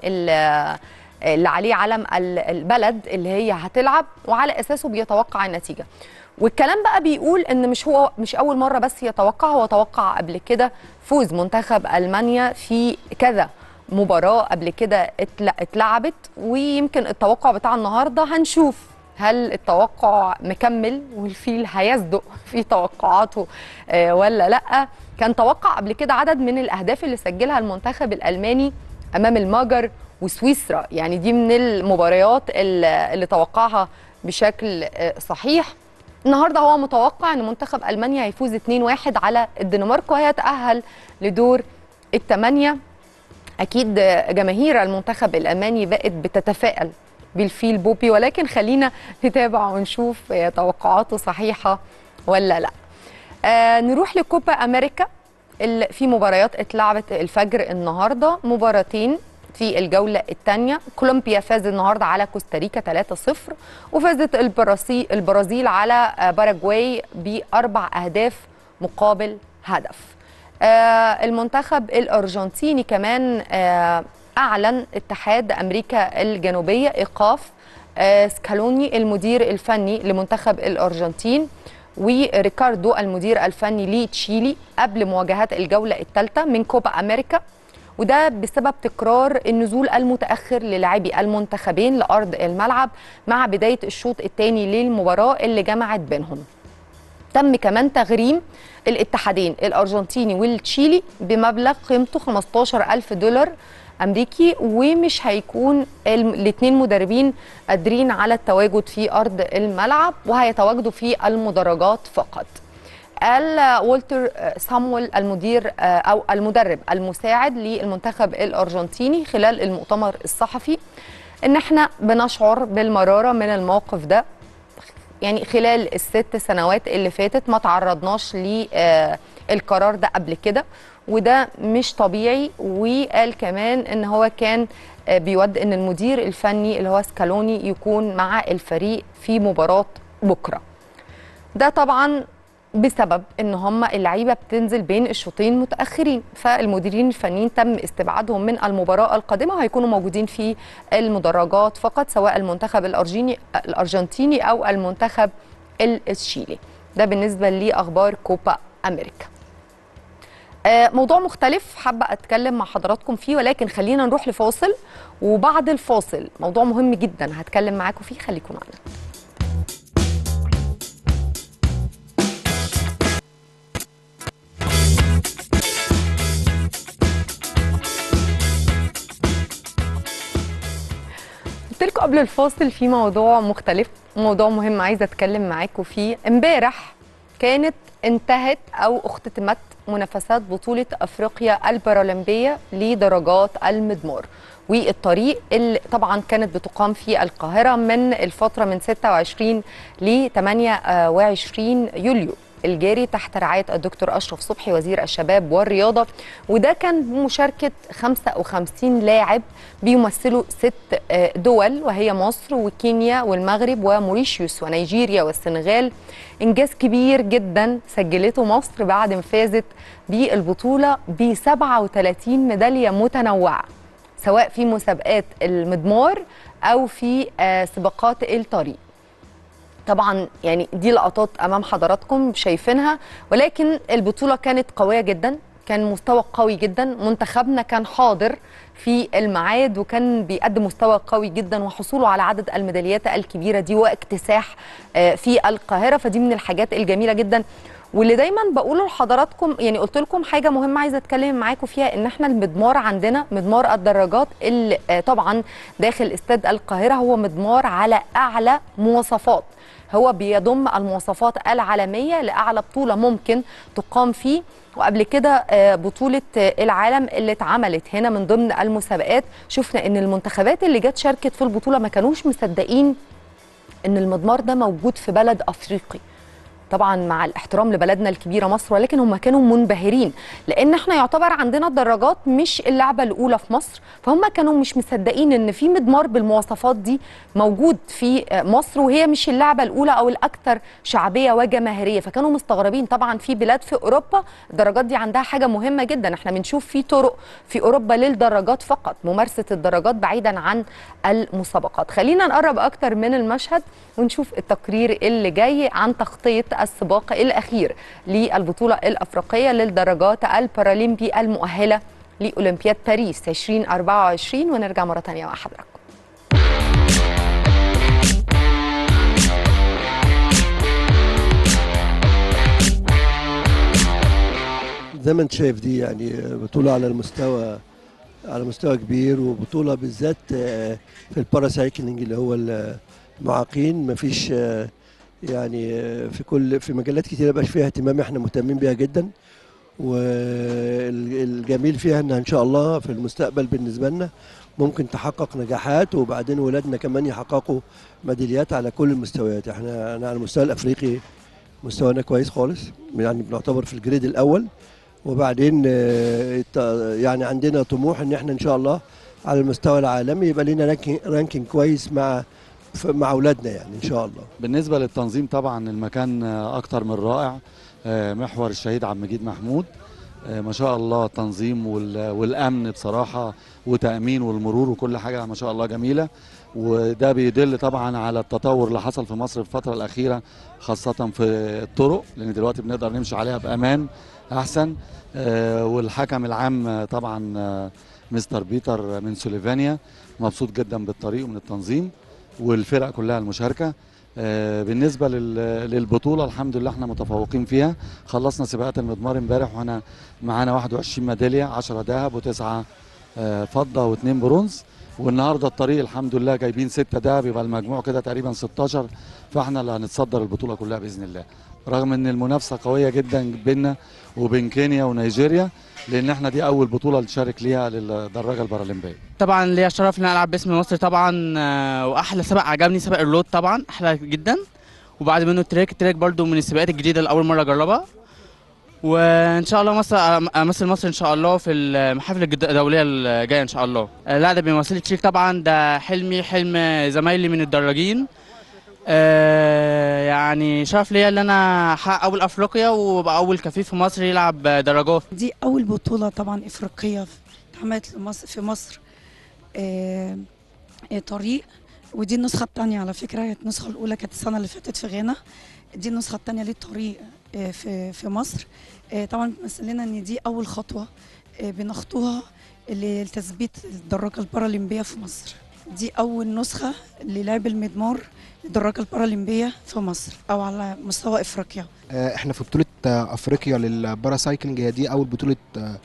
اللي عليه علم البلد اللي هي هتلعب، وعلى اساسه بيتوقع النتيجه. والكلام بقى بيقول ان مش هو مش اول مره بس يتوقع، هو توقع قبل كده فوز منتخب المانيا في كذا مباراه قبل كده اتلعبت، ويمكن التوقع بتاع النهارده هنشوف هل التوقع مكمل والفيل هيصدق في توقعاته ولا لا. كان توقع قبل كده عدد من الاهداف اللي سجلها المنتخب الالماني امام المجر وسويسرا، يعني دي من المباريات اللي توقعها بشكل صحيح. النهارده هو متوقع ان منتخب المانيا هيفوز اتنين واحد على الدنمارك وهيتاهل لدور الثمانيه. اكيد جماهير المنتخب الالماني بقت بتتفائل بالفيل بوبي، ولكن خلينا نتابع ونشوف توقعاته صحيحه ولا لا. آه نروح لكوبا امريكا اللي في مباريات اتلعبت الفجر النهارده، مباراتين في الجوله الثانيه. كولومبيا فاز النهارده على كوستاريكا ثلاثة صفر، وفازت البرازيل البرازيل على باراجواي باربع اهداف مقابل هدف. آه المنتخب الارجنتيني كمان آه اعلن اتحاد امريكا الجنوبيه ايقاف آه سكالوني المدير الفني لمنتخب الارجنتين وريكاردو المدير الفني لتشيلي قبل مواجهات الجوله الثالثه من كوبا امريكا، وده بسبب تكرار النزول المتاخر للاعبي المنتخبين لارض الملعب مع بدايه الشوط الثاني للمباراه اللي جمعت بينهم. تم كمان تغريم الاتحادين الارجنتيني والتشيلي بمبلغ قيمته خمستاشر ألف دولار امريكي، ومش هيكون الاثنين مدربين قادرين على التواجد في ارض الملعب وهيتواجدوا في المدرجات فقط. قال والتر سامويل المدير او المدرب المساعد للمنتخب الارجنتيني خلال المؤتمر الصحفي ان احنا بنشعر بالمراره من الموقف ده، يعني خلال الست سنوات اللي فاتت ما تعرضناش للقرار ده قبل كده وده مش طبيعي. وقال كمان ان هو كان بيود ان المدير الفني اللي هو سكالوني يكون مع الفريق في مباراة بكرة. ده طبعا بسبب ان هم اللعيبه بتنزل بين الشوطين متاخرين، فالمديرين الفنيين تم استبعادهم من المباراه القادمه وهيكونوا موجودين في المدرجات فقط، سواء المنتخب الارجيني الارجنتيني او المنتخب التشيلي. ده بالنسبه لاخبار كوبا امريكا. موضوع مختلف حابه اتكلم مع حضراتكم فيه، ولكن خلينا نروح لفاصل، وبعد الفاصل موضوع مهم جدا هتكلم معاكم فيه، خليكم معنا. قلت لكم قبل الفاصل في موضوع مختلف، موضوع مهم عايزه اتكلم معاكم فيه. امبارح كانت انتهت او اختتمت منافسات بطوله افريقيا البارالمبيه لدرجات المضمار، والطريق اللي طبعا كانت بتقام في القاهره من الفتره من ستة وعشرين ل ثمانية وعشرين يوليو الجاري تحت رعايه الدكتور اشرف صبحي وزير الشباب والرياضه، وده كان بمشاركه خمسة وخمسين لاعب بيمثلوا ست دول وهي مصر وكينيا والمغرب وموريشيوس ونيجيريا والسنغال. انجاز كبير جدا سجلته مصر بعد ما فازت بالبطوله ب سبعة وثلاثين ميداليه متنوعه، سواء في مسابقات المضمار او في سباقات الطريق. طبعا يعني دي لقطات امام حضراتكم شايفينها، ولكن البطوله كانت قويه جدا، كان مستوى قوي جدا، منتخبنا كان حاضر في الميعاد وكان بيقدم مستوى قوي جدا، وحصوله على عدد الميداليات الكبيره دي واكتساح في القاهره، فدي من الحاجات الجميله جدا. واللي دايما بقوله لحضراتكم، يعني قلت لكم حاجه مهمه عايزه اتكلم معاكم فيها، ان احنا المضمار عندنا مضمار الدراجات اللي طبعا داخل استاد القاهره هو مضمار على اعلى مواصفات، هو بيضم المواصفات العالميه لاعلى بطوله ممكن تقام فيه. وقبل كده بطوله العالم اللي اتعملت هنا من ضمن المسابقات شفنا ان المنتخبات اللي جت شاركت في البطوله ما كانوش مصدقين ان المضمار ده موجود في بلد افريقي. طبعا مع الاحترام لبلدنا الكبيره مصر، ولكن هم كانوا منبهرين لان احنا يعتبر عندنا الدراجات مش اللعبه الاولى في مصر، فهم كانوا مش مصدقين ان في مضمار بالمواصفات دي موجود في مصر، وهي مش اللعبه الاولى او الاكثر شعبيه وجماهيريه، فكانوا مستغربين. طبعا في بلاد في اوروبا الدراجات دي عندها حاجه مهمه جدا، احنا بنشوف في طرق في اوروبا للدراجات فقط، ممارسه الدراجات بعيدا عن المسابقات. خلينا نقرب اكتر من المشهد ونشوف التقرير اللي جاي عن تغطيه السباق الاخير للبطوله الافريقيه للدراجات البارالمبي المؤهله لاولمبياد باريس ألفين وأربعة وعشرين، ونرجع مره ثانيه مع حضراتكم. زي ما انت شايف دي يعني بطولة على المستوى على مستوى كبير، وبطولة بالذات في الباراسايكلينج اللي هو المعاقين. مفيش يعني في كل في مجالات كتيرة مبقاش فيها اهتمام، احنا مهتمين بيها جدا، والجميل فيها ان ان شاء الله في المستقبل بالنسبة لنا ممكن تحقق نجاحات، وبعدين ولادنا كمان يحققوا ميداليات على كل المستويات. احنا انا على المستوى الافريقي مستوانا كويس خالص، يعني بنعتبر في الجريد الاول، وبعدين يعني عندنا طموح ان احنا ان شاء الله على المستوى العالمي يبقى لنا رانكينج, رانكينج كويس مع مع اولادنا يعني ان شاء الله. بالنسبه للتنظيم طبعا المكان اكتر من رائع، محور الشهيد عبد المجيد محمود ما شاء الله، التنظيم والامن بصراحه وتامين والمرور وكل حاجه ما شاء الله جميله، وده بيدل طبعا على التطور اللي حصل في مصر في الفتره الاخيره، خاصه في الطرق، لان دلوقتي بنقدر نمشي عليها بامان احسن. والحكم العام طبعا مستر بيتر من سلوفينيا مبسوط جدا بالطريق ومن التنظيم والفرق كلها المشاركه. بالنسبه للبطوله الحمد لله احنا متفوقين فيها، خلصنا سباقات المضمار امبارح واحنا معانا واحد وعشرين ميداليه، عشرة ذهب وتسعة فضه واثنين برونز، والنهارده الطريق الحمد لله جايبين ستة ذهب، يبقى المجموع كده تقريبا ستاشر، فاحنا اللي هنتصدر البطوله كلها باذن الله، رغم ان المنافسه قويه جدا بيننا وبين كينيا ونيجيريا، لان احنا دي اول بطوله نشارك ليها للدراجه البارالمبيه. طبعا ليا شرف ان انا العب باسم مصر طبعا، واحلى سباق عجبني سباق الرود طبعا، احلى جدا، وبعد منه التراك التراك برده من السباقات الجديده اللي اول مره اجربها، وان شاء الله مصر امثل مصر ان شاء الله في المحافل الدوليه الجايه ان شاء الله. لا ده بيمثل تريك طبعا، ده حلمي حلم زمايلي من الدراجين، آه يعني شرف ليا ان انا احقق اول افريقيا وابقى اول كفيف في مصر يلعب دراجات. دي اول بطوله طبعا افريقيه اتعملت لمصر في مصر، آه طريق، ودي النسخه الثانيه على فكره، النسخه الاولى كانت السنه اللي فاتت في غانا، دي النسخه الثانيه للطريق آه في في مصر. آه طبعا بتمثل لنا ان دي اول خطوه آه بنخطوها لتثبيت الدراجه البارالمبيه في مصر. دي اول نسخه للعب المضمار الدراجه البارالمبيه في مصر او على مستوى افريقيا. احنا في بطوله افريقيا للباراسايكلينج، هي دي اول بطوله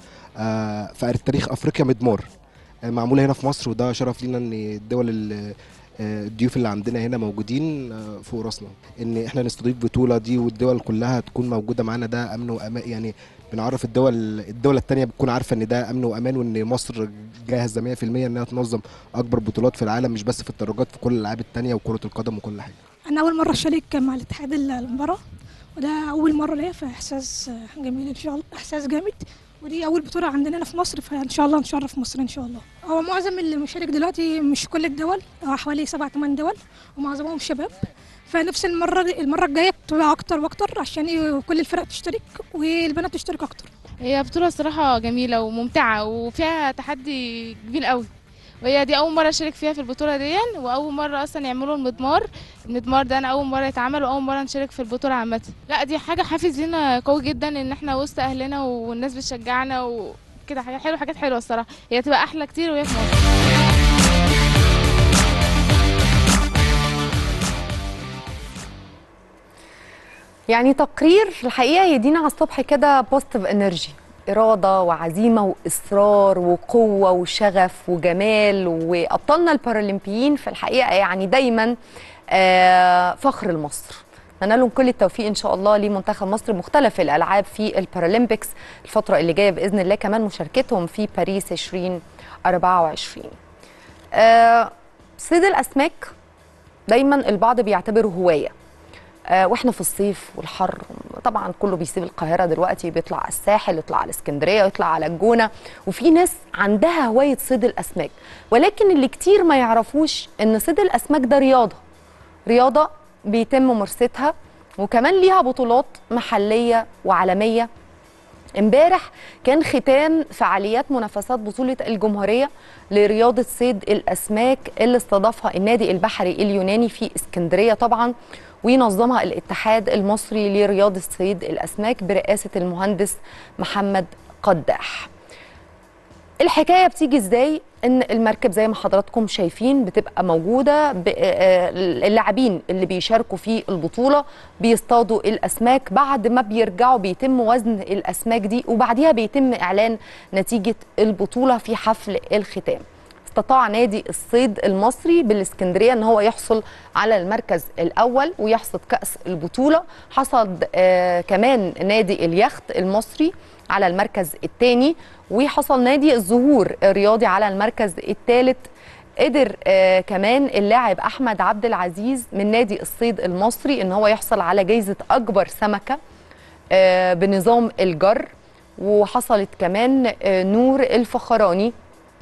في تاريخ افريقيا مضمار معموله هنا في مصر، وده شرف لينا ان الدول الضيوف اللي عندنا هنا موجودين فوق راسنا، ان احنا نستضيف بطوله دي والدول كلها تكون موجوده معانا، ده امن وامان، يعني بنعرف الدول الدوله الثانيه بتكون عارفه ان ده امن وامان، وان مصر جاهزه مية في المية انها تنظم اكبر بطولات في العالم، مش بس في الدراجات، في كل الالعاب الثانيه وكره القدم وكل حاجه. انا اول مره اشارك مع الاتحاد المباراه، وده اول مره ليا، فاحساس جميل ان شاء الله، احساس جامد، ودي اول بطوله عندنا هنا في مصر، فان شاء الله نشرف مصر ان شاء الله. هو معظم اللي مشارك دلوقتي مش كل الدول، هو حوالي سبع ثمان دول ومعظمهم شباب، فنفس المره المره الجايه بتبقى اكتر واكتر عشان كل الفرق تشترك والبنات تشترك اكتر. هي بطوله صراحه جميله وممتعه وفيها تحدي كبير قوي، وهي دي اول مره اشارك فيها في البطوله دي، واول مره اصلا يعملوا المضمار المضمار ده انا اول مره يتعمل واول مره نشارك في البطوله عامه. لا دي حاجه حافز لنا قوي جدا ان احنا وسط اهلنا والناس بتشجعنا وكده، حاجه حلوه، حاجات حلوه الصراحه، هي تبقى احلى كتير وهي في مصر. يعني تقرير الحقيقه يدينا على الصبح كده بوزيتيف انرجي، إرادة وعزيمة وإصرار وقوة وشغف وجمال، وأبطالنا البارالمبيين في الحقيقة يعني دايما فخر لمصر. أتمنى لهم كل التوفيق إن شاء الله لمنتخب مصر مختلف الألعاب في البارالمبيكس الفترة اللي جاية بإذن الله، كمان مشاركتهم في باريس ألفين وأربعة وعشرين. صيد الأسماك دايما البعض بيعتبره هواية، آه واحنا في الصيف والحر، طبعا كله بيسيب القاهره دلوقتي بيطلع على الساحل، يطلع على اسكندريه، يطلع على الجونه، وفي ناس عندها هوايه صيد الاسماك. ولكن اللي كتير ما يعرفوش ان صيد الاسماك ده رياضه رياضه بيتم ممارستها، وكمان ليها بطولات محليه وعالميه. امبارح كان ختام فعاليات منافسات بطولة الجمهورية لرياضة صيد الأسماك اللي استضافها النادي البحري اليوناني في اسكندرية طبعا، وينظمها الاتحاد المصري لرياضة صيد الأسماك برئاسة المهندس محمد قداح. الحكايه بتيجي ازاي؟ ان المركب زي ما حضراتكم شايفين بتبقى موجوده، اللاعبين اللي بيشاركوا في البطوله بيصطادوا الاسماك، بعد ما بيرجعوا بيتم وزن الاسماك دي، وبعديها بيتم اعلان نتيجه البطوله في حفل الختام. استطاع نادي الصيد المصري بالاسكندريه ان هو يحصل على المركز الاول ويحصد كاس البطوله. حصل آه كمان نادي اليخت المصري على المركز الثاني، وحصل نادي الزهور الرياضي على المركز الثالث. قدر آه كمان اللاعب احمد عبد العزيز من نادي الصيد المصري ان هو يحصل على جائزه اكبر سمكه آه بنظام الجر. وحصلت كمان آه نور الفخراني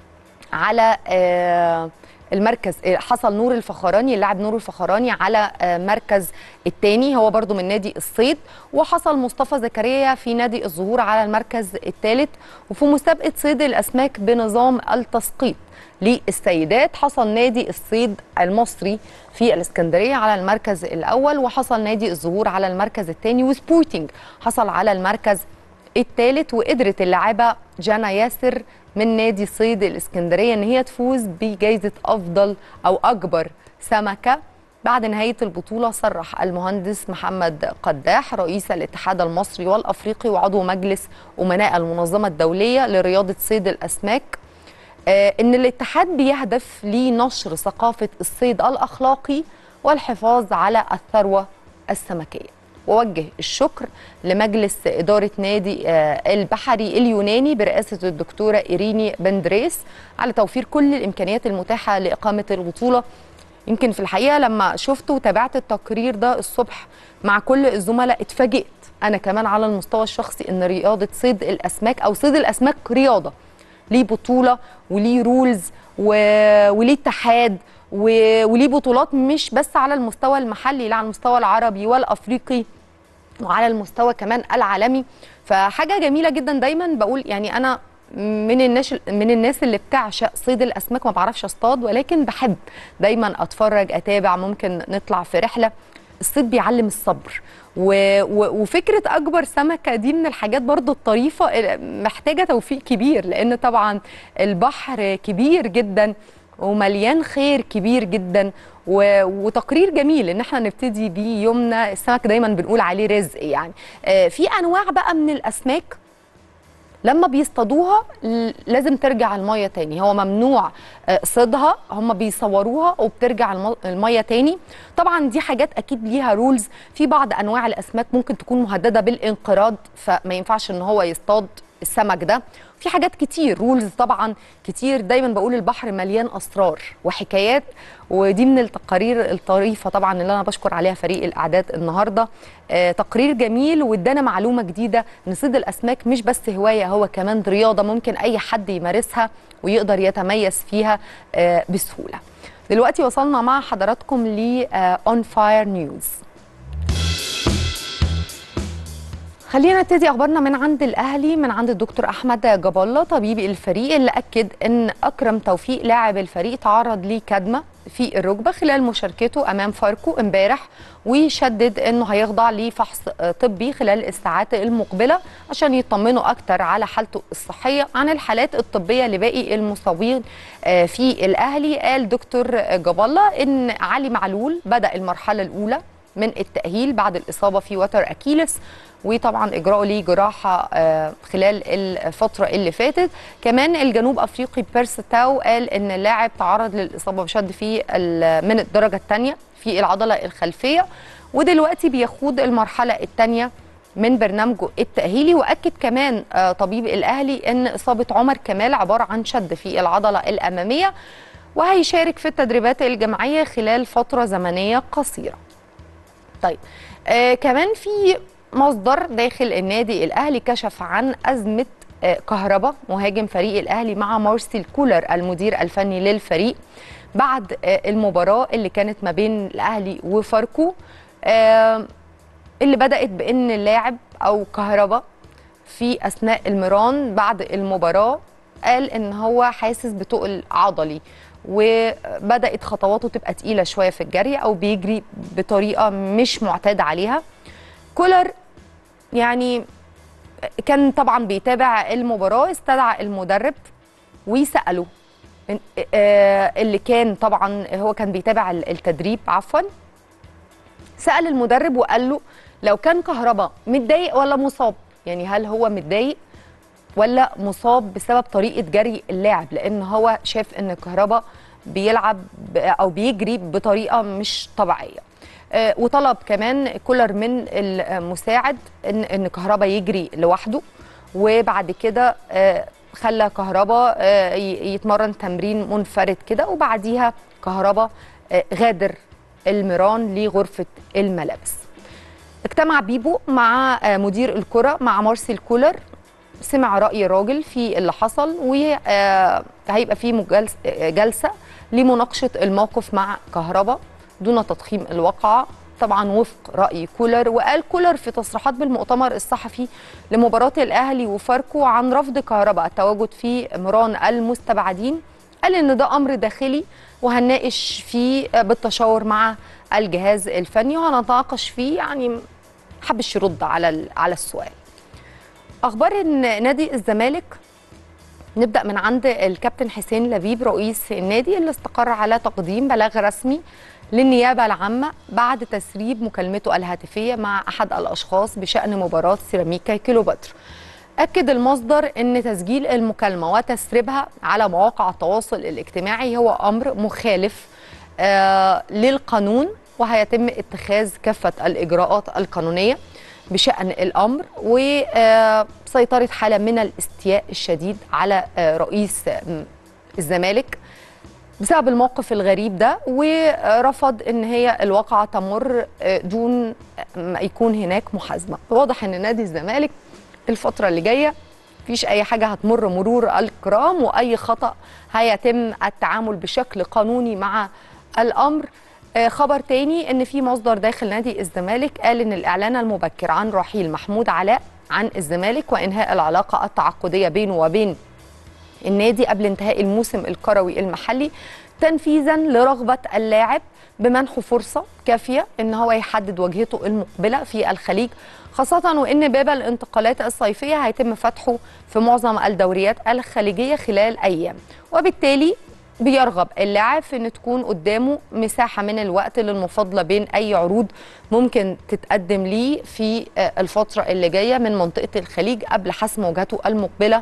على آه المركز، حصل نور الفخراني اللاعب نور الفخراني على مركز الثاني، هو برضو من نادي الصيد. وحصل مصطفى زكريا في نادي الزهور على المركز الثالث. وفي مسابقة صيد الأسماك بنظام التسقيط للسيدات حصل نادي الصيد المصري في الإسكندرية على المركز الأول، وحصل نادي الزهور على المركز الثاني، وسبورتنج حصل على المركز الثالث. وقدرت اللاعبة جانا ياسر من نادي صيد الإسكندرية ان هي تفوز بجائزة افضل او اكبر سمكة. بعد نهاية البطولة صرح المهندس محمد قداح رئيس الاتحاد المصري والافريقي وعضو مجلس امناء المنظمة الدولية لرياضة صيد الاسماك آه ان الاتحاد بيهدف لنشر ثقافة الصيد الاخلاقي والحفاظ على الثروة السمكية. ووجه الشكر لمجلس إدارة نادي البحري اليوناني برئاسة الدكتورة إيريني بندريس على توفير كل الإمكانيات المتاحة لإقامة البطولة. يمكن في الحقيقة لما شفت وتابعت التقرير ده الصبح مع كل الزملاء اتفاجئت أنا كمان على المستوى الشخصي إن رياضة صيد الأسماك أو صيد الأسماك رياضة ليه بطولة وليه رولز وليه اتحاد وليه بطولات مش بس على المستوى المحلي، لا على المستوى العربي والأفريقي وعلى المستوى كمان العالمي. فحاجه جميله جدا. دايما بقول يعني انا من الناس من الناس اللي بتعشق صيد الاسماك، ما بعرفش اصطاد ولكن بحب دايما اتفرج اتابع، ممكن نطلع في رحله. الصيد بيعلم الصبر و... و... وفكره اكبر سمكه دي من الحاجات برضو الطريفه محتاجه توفيق كبير، لان طبعا البحر كبير جدا ومليان خير كبير جدا و... وتقرير جميل ان احنا نبتدي بيه يومنا. السمك دايما بنقول عليه رزق يعني. آه في انواع بقى من الاسماك لما بيصطادوها لازم ترجع الميه تاني، هو ممنوع آه صيدها، هم بيصوروها وبترجع الم... الميه تاني. طبعا دي حاجات اكيد ليها رولز. في بعض انواع الاسماك ممكن تكون مهدده بالانقراض فما ينفعش ان هو يصطاد السمك ده. في حاجات كتير رولز طبعا كتير. دايما بقول البحر مليان اسرار وحكايات، ودي من التقارير الطريفه طبعا اللي انا بشكر عليها فريق الاعداد النهارده. آه تقرير جميل وادانا معلومه جديده ان صيد الاسماك مش بس هوايه، هو كمان رياضه ممكن اي حد يمارسها ويقدر يتميز فيها آه بسهوله. دلوقتي وصلنا مع حضراتكم ل اون فاير نيوز. خلينا نبتدي اخبارنا من عند الاهلي، من عند الدكتور احمد جاب الله طبيب الفريق اللي اكد ان اكرم توفيق لاعب الفريق تعرض لكدمه في الركبه خلال مشاركته امام فاركو امبارح، ويشدد انه هيخضع لفحص طبي خلال الساعات المقبله عشان يطمنوا اكتر على حالته الصحيه. عن الحالات الطبيه لباقي المصابين في الاهلي قال دكتور جاب الله ان علي معلول بدا المرحله الاولى من التاهيل بعد الاصابه في وتر اكيلس، وطبعا اجراءه ليه جراحه خلال الفتره اللي فاتت. كمان الجنوب افريقي بيرس تاو قال ان اللاعب تعرض للاصابه بشد في من الدرجه الثانيه في العضله الخلفيه، ودلوقتي بيخوض المرحله الثانيه من برنامجه التاهيلي. واكد كمان طبيب الاهلي ان اصابه عمر كمال عباره عن شد في العضله الاماميه، وهيشارك في التدريبات الجماعيه خلال فتره زمنيه قصيره. طيب آه كمان في مصدر داخل النادي الاهلي كشف عن ازمه آه كهربا مهاجم فريق الاهلي مع مارسيل كولر المدير الفني للفريق بعد آه المباراه اللي كانت ما بين الاهلي وفاركو، آه اللي بدات بان اللاعب او كهربا في اثناء المران بعد المباراه قال ان هو حاسس بتقل عضلي وبدات خطواته تبقى تقيله شويه في الجري او بيجري بطريقه مش معتاد عليها. كولر يعني كان طبعا بيتابع المباراه، استدعى المدرب وساله اللي كان طبعا هو كان بيتابع التدريب عفوا سال المدرب وقال له لو كان كهربا متضايق ولا مصاب، يعني هل هو متضايق ولا مصاب بسبب طريقه جري اللاعب، لان هو شاف ان كهربا بيلعب او بيجري بطريقه مش طبيعيه. آه وطلب كمان كولر من المساعد ان ان كهربا يجري لوحده، وبعد كده آه خلى كهربا آه يتمرن تمرين منفرد كده، وبعديها كهربا آه غادر المران لغرفه الملابس. اجتمع بيبو مع آه مدير الكره مع مارسيل كولر، سمع رأي الراجل في اللي حصل، وهيبقى في جلسة لمناقشة الموقف مع كهربا دون تضخيم الواقعة طبعا وفق رأي كولر. وقال كولر في تصريحات بالمؤتمر الصحفي لمباراة الأهلي وفاركو عن رفض كهربا التواجد في مران المستبعدين، قال إن ده أمر داخلي وهنناقش فيه بالتشاور مع الجهاز الفني وهنتناقش فيه، يعني محبش يرد على على السؤال. أخبار إن نادي الزمالك، نبدأ من عند الكابتن حسين لبيب رئيس النادي اللي استقر على تقديم بلاغ رسمي للنيابة العامة بعد تسريب مكالمته الهاتفية مع أحد الأشخاص بشأن مباراة سيراميكا كيلوباترا. أكد المصدر أن تسجيل المكالمة وتسريبها على مواقع التواصل الاجتماعي هو أمر مخالف آه للقانون، وهيتم اتخاذ كافة الإجراءات القانونية بشأن الأمر، وسيطرة حالة من الاستياء الشديد على رئيس الزمالك بسبب الموقف الغريب ده، ورفض ان هي الواقعة تمر دون ما يكون هناك محاسبة. واضح ان نادي الزمالك الفترة اللي جاية مفيش اي حاجة هتمر مرور الكرام، واي خطأ هيتم التعامل بشكل قانوني مع الأمر. خبر تاني ان في مصدر داخل نادي الزمالك قال ان الاعلان المبكر عن رحيل محمود علاء عن الزمالك وانهاء العلاقه التعاقديه بينه وبين النادي قبل انتهاء الموسم الكروي المحلي تنفيذا لرغبه اللاعب بمنحه فرصه كافيه ان هو يحدد وجهته المقبله في الخليج، خاصه وان باب الانتقالات الصيفيه هيتم فتحه في معظم الدوريات الخليجيه خلال ايام، وبالتالي بيرغب اللاعب في ان تكون قدامه مساحه من الوقت للمفاضله بين اي عروض ممكن تتقدم ليه في الفتره اللي جايه من منطقه الخليج قبل حسم وجهته المقبله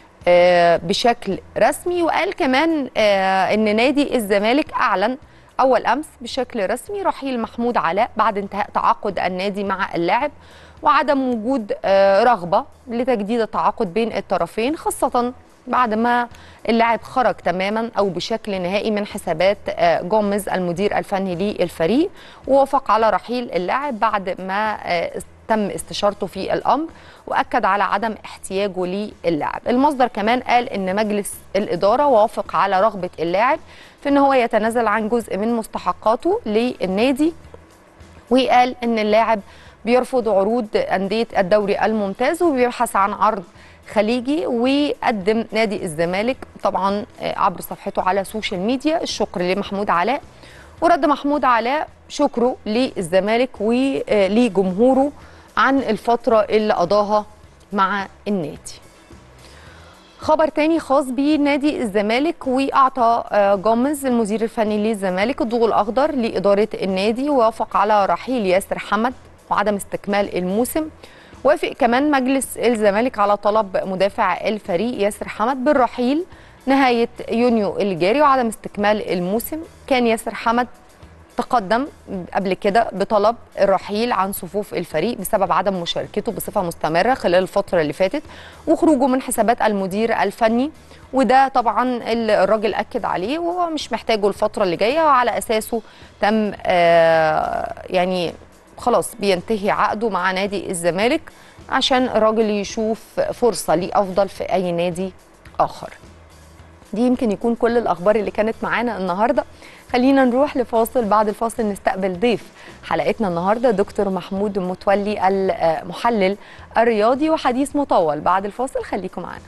بشكل رسمي. وقال كمان ان نادي الزمالك اعلن اول امس بشكل رسمي رحيل محمود علاء بعد انتهاء تعاقد النادي مع اللاعب وعدم وجود رغبه لتجديد التعاقد بين الطرفين، خاصه بعد ما اللاعب خرج تماما او بشكل نهائي من حسابات جوميز المدير الفني للفريق، ووافق على رحيل اللاعب بعد ما تم استشارته في الامر، واكد على عدم احتياجه للاعب. المصدر كمان قال ان مجلس الاداره وافق على رغبه اللاعب في ان هو يتنازل عن جزء من مستحقاته للنادي، وقال ان اللاعب بيرفض عروض انديه الدوري الممتاز وبيبحث عن عرض خليجي. وقدم نادي الزمالك طبعا عبر صفحته على السوشيال ميديا الشكر لمحمود علاء، ورد محمود علاء شكره للزمالك ولجمهوره عن الفترة اللي قضاها مع النادي. خبر تاني خاص بنادي الزمالك، وأعطى جوميز المدير الفني للزمالك الضوء الأخضر لإدارة النادي ووافق على رحيل ياسر حمد وعدم استكمال الموسم. وافق كمان مجلس الزمالك على طلب مدافع الفريق ياسر حمد بالرحيل نهاية يونيو الجاري وعدم استكمال الموسم. كان ياسر حمد تقدم قبل كده بطلب الرحيل عن صفوف الفريق بسبب عدم مشاركته بصفة مستمرة خلال الفترة اللي فاتت وخروجه من حسابات المدير الفني، وده طبعا الراجل أكد عليه وهو مش محتاجه الفترة اللي جاية، وعلى أساسه تم آه يعني خلاص بينتهي عقده مع نادي الزمالك عشان الراجل يشوف فرصة ليه أفضل في أي نادي آخر. دي يمكن يكون كل الأخبار اللي كانت معانا النهاردة. خلينا نروح لفاصل، بعد الفاصل نستقبل ضيف حلقتنا النهاردة دكتور محمود متولي المحلل الرياضي وحديث مطول. بعد الفاصل خليكم معانا.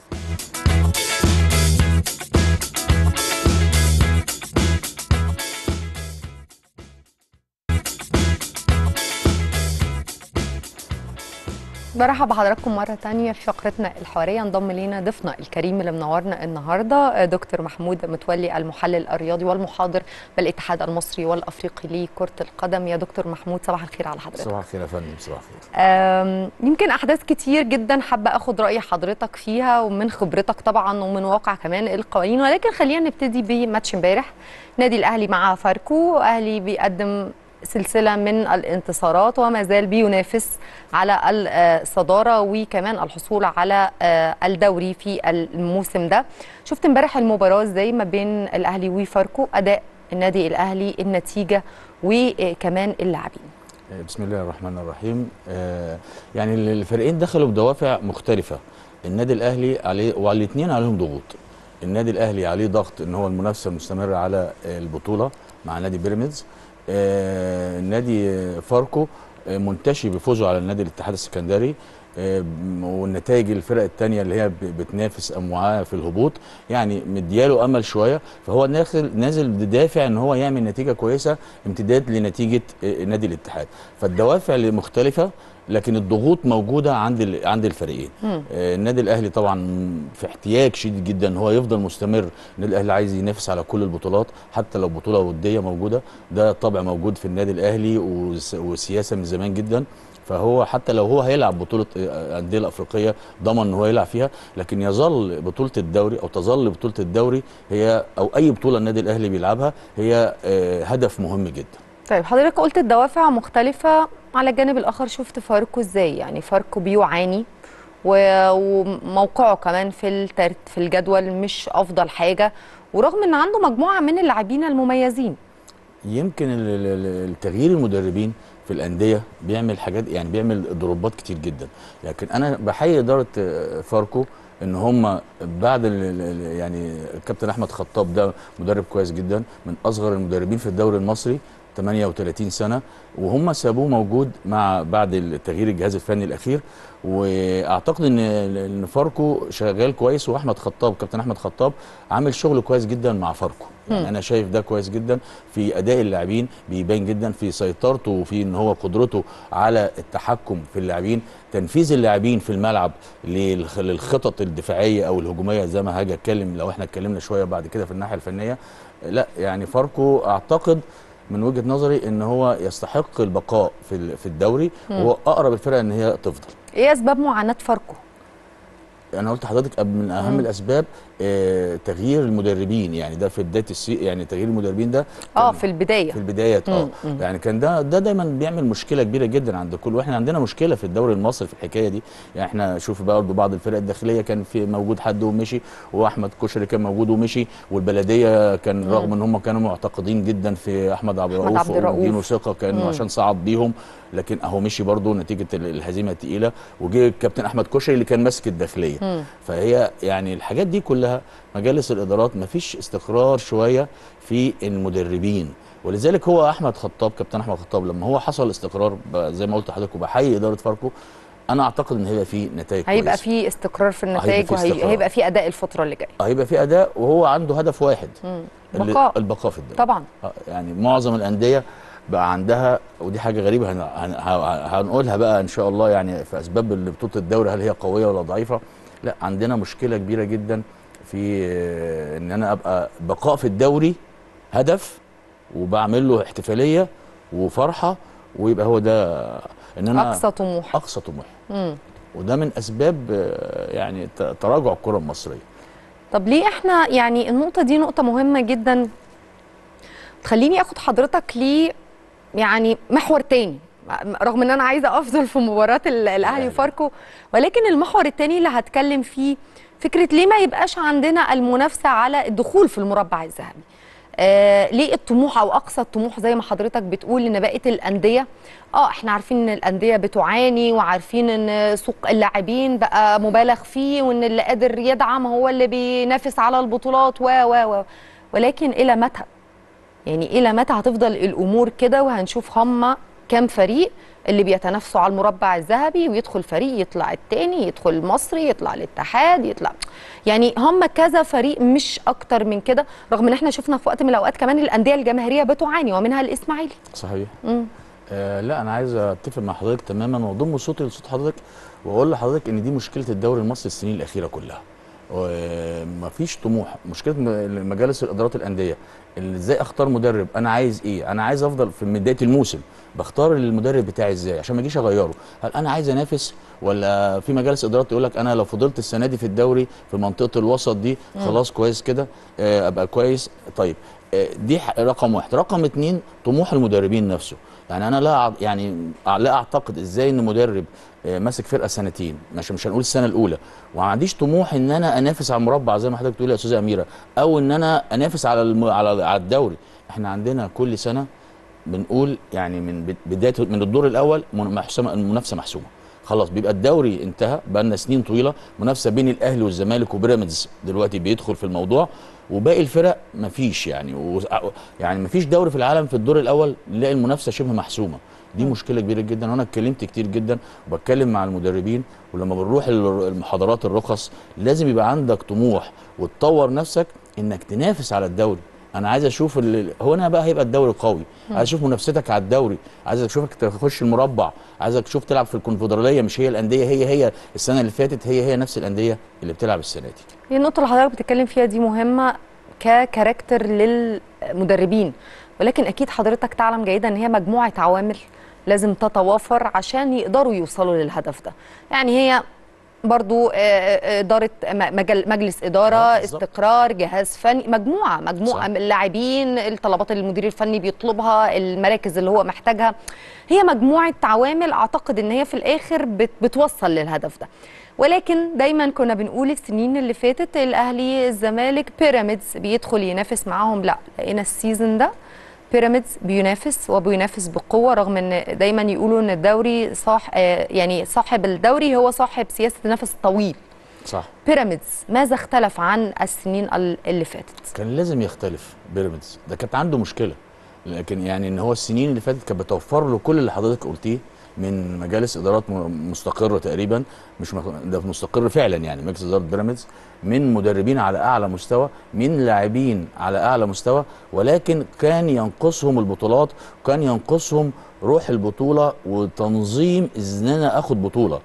برحب بحضراتكم مرة تانية في فقرتنا الحوارية. انضم لينا ضيفنا الكريم اللي منورنا النهاردة دكتور محمود متولي المحلل الرياضي والمحاضر بالاتحاد المصري والأفريقي لكرة القدم. يا دكتور محمود صباح الخير على حضرتك. صباح الخير يا فندم. صباح الخير. يمكن أحداث كتير جدا حابة أخد رأي حضرتك فيها ومن خبرتك طبعا ومن واقع كمان القوانين، ولكن خلينا نبتدي بماتش امبارح نادي الأهلي مع فاركو. أهلي بيقدم سلسلة من الانتصارات وما زال بينافس على الصدارة وكمان الحصول على الدوري في الموسم ده. شفت امبارح المباراة ازاي ما بين الأهلي وفاركو، أداء النادي الأهلي، النتيجة وكمان اللاعبين؟ بسم الله الرحمن الرحيم. يعني الفريقين دخلوا بدوافع مختلفة. النادي الأهلي عليه وعلى الاثنين عليهم ضغوط. النادي الأهلي عليه ضغط ان هو المنافسة المستمرة على البطولة مع نادي بيراميدز. آه نادي فاركو آه منتشي بفوزه على النادي الاتحاد السكندري، آه والنتائج الفرق الثانيه اللي هي بتنافس او معاه في الهبوط يعني مدياله امل شويه، فهو نازل نازل بدافع ان هو يعمل نتيجه كويسه امتداد لنتيجه آه نادي الاتحاد. فالدوافع مختلفه لكن الضغوط موجوده عند عند الفريقين. آه النادي الاهلي طبعا في احتياج شديد جدا ان هو يفضل مستمر. النادي الاهلي عايز ينافس على كل البطولات حتى لو بطوله وديه موجوده، ده طبع موجود في النادي الاهلي وسياسه من زمان جدا. فهو حتى لو هو هيلعب بطوله الانديه الافريقيه ضمن ان هو يلعب فيها، لكن يظل بطوله الدوري او تظل بطوله الدوري هي او اي بطوله النادي الاهلي بيلعبها هي آه هدف مهم جدا. طيب حضرتك قلت الدوافع مختلفه، على الجانب الاخر شفت فاركو ازاي؟ يعني فاركو بيعاني وموقعه كمان في في الجدول مش افضل حاجه، ورغم ان عنده مجموعه من اللاعبين المميزين. يمكن التغيير المدربين في الانديه بيعمل حاجات، يعني بيعمل ضربات كتير جدا، لكن انا بحيي اداره فاركو ان هم بعد يعني الكابتن احمد خطاب ده مدرب كويس جدا من اصغر المدربين في الدوري المصري ثمانية وثلاثين سنه، وهم سابوه موجود مع بعد التغيير الجهاز الفني الاخير. واعتقد ان ان فاركو شغال كويس، واحمد خطاب كابتن احمد خطاب عامل شغل كويس جدا مع فاركو. يعني انا شايف ده كويس جدا في اداء اللاعبين، بيبان جدا في سيطرته وفي ان هو قدرته على التحكم في اللاعبين، تنفيذ اللاعبين في الملعب للخطط الدفاعيه او الهجوميه زي ما هاجي اتكلم لو احنا اتكلمنا شويه بعد كده في الناحيه الفنيه. لا يعني فاركو اعتقد من وجهه نظري ان هو يستحق البقاء في في الدوري، وهو اقرب الفرق ان هي تفضل. ايه اسباب معاناه فاركو؟ انا قلت لحضرتك من اهم مم. الاسباب آه تغيير المدربين، يعني ده في بدايه السي يعني تغيير المدربين ده اه في البدايه في البدايات اه يعني كان ده ده دايما بيعمل مشكله كبيره جدا عند كل، واحنا عندنا مشكله في الدوري المصري في الحكايه دي. يعني احنا شوف بقى بعض الفرق الداخليه كان في موجود حد ومشي، واحمد كشري كان موجود ومشي، والبلديه كان رغم ان هم كانوا معتقدين جدا في احمد عبد الرؤوف ومدينه ثقه كانوا عشان صعد بيهم، لكن اهو مشي برضه نتيجه الهزيمه الثقيله، وجه الكابتن احمد كشري اللي كان ماسك الداخليه. مم. فهي يعني الحاجات دي كلها مجالس الادارات مفيش استقرار شويه في المدربين، ولذلك هو احمد خطاب كابتن احمد خطاب لما هو حصل استقرار زي ما قلت لحضرتك، وبحيي اداره فاركو، انا اعتقد ان هيبقى في نتائج كويسه، هيبقى في استقرار في النتائج وهيبقى في اداء الفتره اللي جايه، هيبقى في اداء، وهو عنده هدف واحد البقاء البقاء في الدوري طبعا. يعني معظم الانديه بقى عندها، ودي حاجه غريبه هن... هن... هنقولها بقى ان شاء الله يعني في اسباب بطوله الدوري هل هي قويه ولا ضعيفه. لا عندنا مشكله كبيره جدا في ان انا ابقى بقاء في الدوري هدف وبعمل له احتفاليه وفرحه، ويبقى هو ده ان انا اقصى طموح اقصى طموح وده من اسباب يعني تراجع الكره المصريه. طب ليه احنا يعني النقطه دي نقطه مهمه جدا تخليني اخد حضرتك ليه يعني محور تاني، رغم ان انا عايزه افضل في مباراه الاهلي وفاركو، ولكن المحور التاني اللي هتكلم فيه فكره ليه ما يبقاش عندنا المنافسه على الدخول في المربع الذهبي. آه ليه الطموح او اقصى الطموح زي ما حضرتك بتقول ان بقيه الانديه، اه احنا عارفين ان الانديه بتعاني وعارفين ان سوق اللاعبين بقى مبالغ فيه وان اللي قادر يدعم هو اللي بينافس على البطولات و و و ولكن الى متى؟ يعني الى متى هتفضل الامور كده وهنشوف هم كام فريق اللي بيتنافسوا على المربع الذهبي ويدخل فريق يطلع التاني، يدخل المصري يطلع الاتحاد يطلع، يعني هم كذا فريق مش اكتر من كده، رغم ان احنا شفنا في وقت من الاوقات كمان الانديه الجماهيريه بتعاني ومنها الاسماعيلي. صحيح. امم آه لا انا عايز اتفق مع حضرتك تماما واضم صوتي لصوت حضرتك واقول لحضرتك ان دي مشكله الدوري المصري السنين الاخيره كلها. ومفيش طموح، مشكله مجالس الادارات الانديه اللي ازاي اختار مدرب، انا عايز ايه؟ انا عايز افضل في بدايه الموسم بختار المدرب بتاعي ازاي عشان ما اجيش اغيره، هل انا عايز انافس ولا في مجالس ادارات يقول لك انا لو فضلت السنه دي في الدوري في منطقه الوسط دي خلاص كويس كده آه ابقى كويس. طيب آه دي رقم واحد. رقم اتنين طموح المدربين نفسه، يعني انا لا يعني لا اعتقد ازاي ان مدرب ماسك فرقه سنتين مش مش هنقول السنه الاولى وما عنديش طموح ان انا انافس على المربع زي ما حضرتك بتقولي يا استاذه اميره، او ان انا انافس على الم... على على الدوري. احنا عندنا كل سنه بنقول يعني من بدايه من الدور الاول محسومه، المنافسه محسومه خلاص، بيبقى الدوري انتهى بقى لنا سنين طويله، منافسه بين الاهلي والزمالك وبيراميدز دلوقتي بيدخل في الموضوع وباقي الفرق مفيش يعني و... يعني مفيش دوري في العالم في الدور الاول نلاقي المنافسه شبه محسومه. دي مشكله كبيره جدا وانا اتكلمت كتير جدا وبتكلم مع المدربين، ولما بنروح المحاضرات الرخص لازم يبقى عندك طموح وتطور نفسك انك تنافس على الدوري. انا عايز اشوف هنا بقى هيبقى الدوري قوي، عايز اشوف منافستك على الدوري، عايز اشوفك تخش المربع، عايزك تشوف تلعب في الكونفدراليه، مش هي الانديه هي هي السنه اللي فاتت هي هي نفس الانديه اللي بتلعب السنه دي. هي النقطه اللي حضرتك بتتكلم فيها دي مهمه ككاركتر للمدربين، ولكن اكيد حضرتك تعلم جيدا ان هي مجموعه عوامل لازم تتوافر عشان يقدروا يوصلوا للهدف ده. يعني هي برضو إدارة مجلس إدارة، استقرار، جهاز فني، مجموعة مجموعة من اللاعبين، الطلبات اللي المدير الفني بيطلبها، المراكز اللي هو محتاجها، هي مجموعة عوامل أعتقد إن هي في الآخر بتوصل للهدف ده. ولكن دايما كنا بنقول السنين اللي فاتت الأهلي الزمالك بيراميدز بيدخل ينافس معاهم، لا لقينا السيزون ده بيراميدز بينافس وبينافس بقوه، رغم ان دايما يقولوا ان الدوري صاح يعني صاحب الدوري هو صاحب سياسه النفس الطويل. صح. بيراميدز ماذا اختلف عن السنين اللي فاتت؟ كان لازم يختلف بيراميدز، ده كانت عنده مشكله، لكن يعني ان هو السنين اللي فاتت كانت بتوفر له كل اللي حضرتك قلتيه من مجالس ادارات مستقره تقريبا، مش ده مستقر فعلا يعني مجلس اداره بيراميدز، من مدربين على اعلى مستوى، من لاعبين على اعلى مستوى، ولكن كان ينقصهم البطولات وكان ينقصهم روح البطوله وتنظيم ان انا اخد بطوله.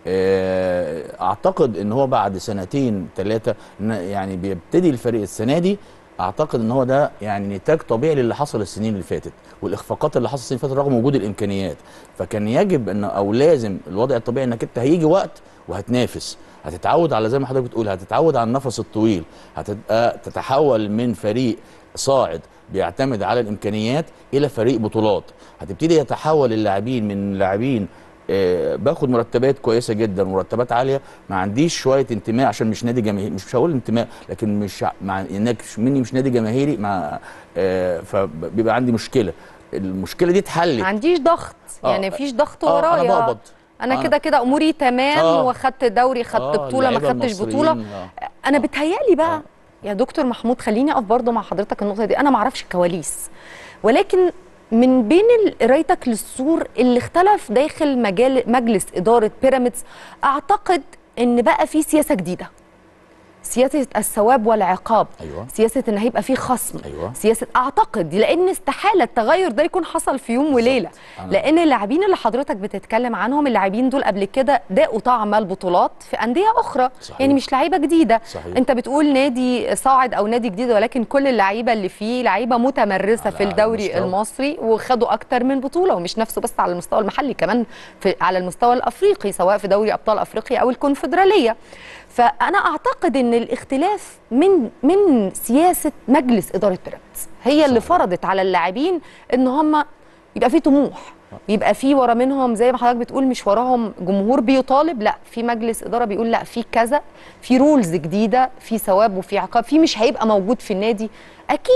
اعتقد ان هو بعد سنتين ثلاثه يعني بيبتدي الفريق السنه دي، اعتقد ان هو ده يعني نتاج طبيعي للي حصل السنين اللي فاتت والاخفاقات اللي حصلت السنين اللي فاتت رغم وجود الامكانيات، فكان يجب ان او لازم الوضع الطبيعي انك انت هيجي وقت وهتنافس، هتتعود على زي ما حضرتك بتقول، هتتعود على النفس الطويل، هتبقى تتحول من فريق صاعد بيعتمد على الامكانيات الى فريق بطولات، هتبتدي يتحول اللاعبين من لاعبين آه باخد مرتبات كويسه جدا ومرتبات عاليه، ما عنديش شويه انتماء عشان مش نادي جماهيري، مش هقول انتماء لكن مش مع انك مني مش نادي جماهيري مع آه فبيبقى عندي مشكله. المشكله دي اتحلت، ما عنديش ضغط آه يعني مفيش ضغط ورايا، آه انا بقبض، انا كده كده اموري تمام آه واخدت دوري، خدت آه بطوله، ما خدتش بطوله آه. انا بتهيالي بقى آه. يا دكتور محمود خليني اقف برضه مع حضرتك النقطه دي، انا ما اعرفش الكواليس، ولكن من بين قرايتك للسور اللي اختلف داخل مجال مجلس اداره بيراميدز، اعتقد ان بقى في سياسه جديده، سياسه الثواب والعقاب. أيوة. سياسه ان هيبقى في خصم. أيوة. سياسه اعتقد لان استحاله التغير ده يكون حصل في يوم وليله، لان اللاعبين اللي حضرتك بتتكلم عنهم اللاعبين دول قبل كده داقوا طعم البطولات في انديه اخرى. صحيح. يعني مش لعيبه جديده. صحيح. انت بتقول نادي صاعد او نادي جديد، ولكن كل اللعيبه اللي فيه لعيبه متمرسه في الدوري المصري وخدوا اكتر من بطوله، ومش نفسه بس على المستوى المحلي، كمان في على المستوى الافريقي سواء في دوري ابطال افريقيا او الكونفدراليه. فأنا أعتقد أن الاختلاف من من سياسة مجلس إدارة بيراميدز هي اللي فرضت على اللاعبين أن هم يبقى في طموح، يبقى في ورا منهم زي ما حضرتك بتقول مش وراهم جمهور بيطالب، لا في مجلس إدارة بيقول لا في كذا، في رولز جديدة، في ثواب وفي عقاب، في مش هيبقى موجود في النادي أكيد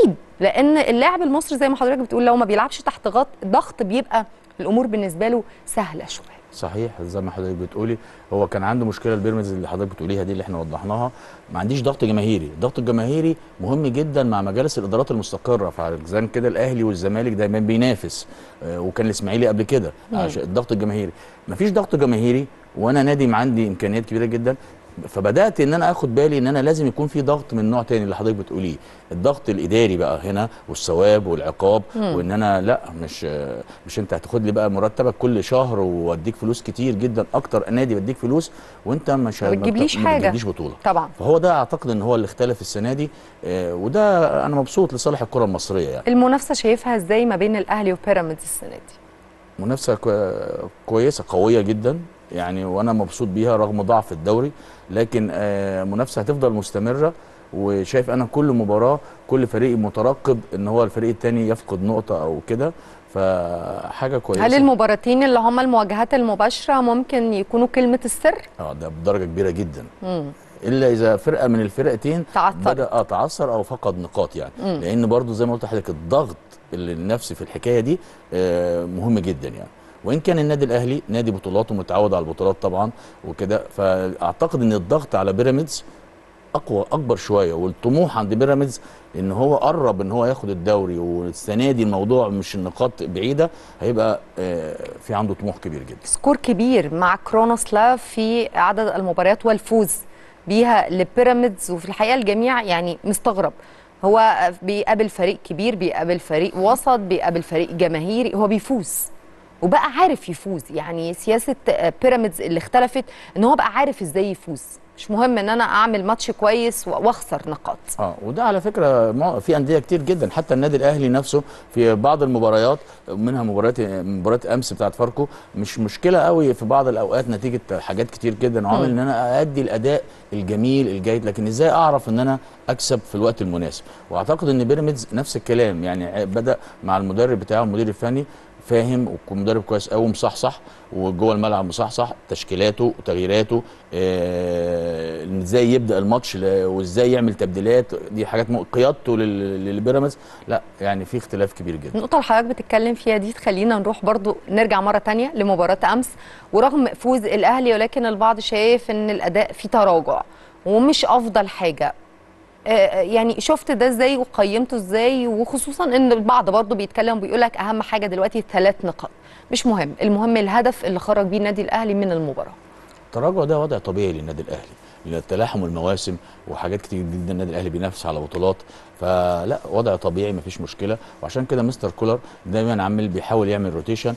لان اللاعب المصري زي ما حضرتك بتقول لو ما بيلعبش تحت ضغط ضغط بيبقى الامور بالنسبه له سهله شويه. صحيح زي ما حضرتك بتقولي، هو كان عنده مشكله البيراميدز اللي حضرتك بتقوليها دي اللي احنا وضحناها، ما عنديش ضغط جماهيري. الضغط الجماهيري مهم جدا مع مجالس الادارات المستقره، فعشان كده الاهلي والزمالك دايما بينافس، آه وكان الاسماعيلي قبل كده عشان الضغط الجماهيري. ما فيش ضغط جماهيري وانا نادي عندي امكانيات كبيره جدا، فبدات ان انا اخد بالي ان انا لازم يكون في ضغط من نوع تاني اللي حضرتك بتقوليه، الضغط الاداري بقى هنا والثواب والعقاب، مم. وان انا لا مش مش انت هتاخد لي بقى مرتبك كل شهر واديك فلوس كتير جدا، اكتر نادي بديك فلوس وانت مش ما بتجيبليش حاجه، ما بتجيبليش بطوله طبعا. فهو ده اعتقد ان هو اللي اختلف السنه دي، آه وده انا مبسوط لصالح الكره المصريه. يعني المنافسه شايفها ازاي ما بين الاهلي وبيراميدز السنه دي؟ منافسه كويسه قويه جدا يعني، وانا مبسوط بيها رغم ضعف الدوري، لكن آه منافسه هتفضل مستمره، وشايف انا كل مباراه كل فريق مترقب ان هو الفريق الثاني يفقد نقطه او كده، فحاجه كويسه. هل المباراتين اللي هم المواجهات المباشره ممكن يكونوا كلمه السر؟ اه ده بدرجه كبيره جدا. مم. الا اذا فرقه من الفرقتين تعثر بدا اه تعثر او فقد نقاط يعني. مم. لان برضو زي ما قلت لحضرتك الضغط النفسي في الحكايه دي آه مهم جدا يعني، وان كان النادي الاهلي نادي بطولات ومتعود على البطولات طبعا وكده، فاعتقد ان الضغط على بيراميدز اقوى اكبر شويه، والطموح عند بيراميدز ان هو قرب ان هو ياخد الدوري، والسنه دي الموضوع مش النقاط بعيده، هيبقى في عنده طموح كبير جدا. سكور كبير مع كرونوسلاف في عدد المباريات والفوز بيها لبيراميدز، وفي الحقيقه الجميع يعني مستغرب، هو بيقابل فريق كبير، بيقابل فريق وسط، بيقابل فريق جماهيري، هو بيفوز وبقى عارف يفوز. يعني سياسه بيراميدز اللي اختلفت ان هو بقى عارف ازاي يفوز، مش مهم ان انا اعمل ماتش كويس واخسر نقاط. اه وده على فكره في انديه كتير جدا، حتى النادي الاهلي نفسه في بعض المباريات، منها مباريات مباراه امس بتاعت فاركو، مش مشكله قوي في بعض الاوقات نتيجه حاجات كتير جدا عامل ان انا ادي الاداء الجميل الجيد، لكن ازاي اعرف ان انا اكسب في الوقت المناسب. واعتقد ان بيراميدز نفس الكلام يعني، بدا مع المدرب بتاعه المدير الفني فاهم ومدرب كويس قوي مصحصح، وجوه الملعب مصحصح تشكيلاته وتغييراته، ازاي آه يبدا الماتش وازاي يعمل تبديلات، دي حاجات قيادته للبيراميدز لا يعني في اختلاف كبير جدا. النقطه اللي حضرتك بتتكلم فيها دي تخلينا نروح برضو نرجع مره ثانيه لمباراه امس، ورغم فوز الاهلي ولكن البعض شايف ان الاداء فيه تراجع ومش افضل حاجه، يعني شفت ده ازاي وقيمته ازاي؟ وخصوصا ان البعض برضه بيتكلم وبيقول لك اهم حاجه دلوقتي ثلاث نقاط، مش مهم، المهم الهدف اللي خرج بيه النادي الاهلي من المباراه. التراجع ده وضع طبيعي للنادي الاهلي، لتلاحم المواسم وحاجات كتير جدا النادي الاهلي بينافس على بطولات، فلا وضع طبيعي مفيش مشكله، وعشان كده مستر كولر دايما عمال بيحاول يعمل روتيشن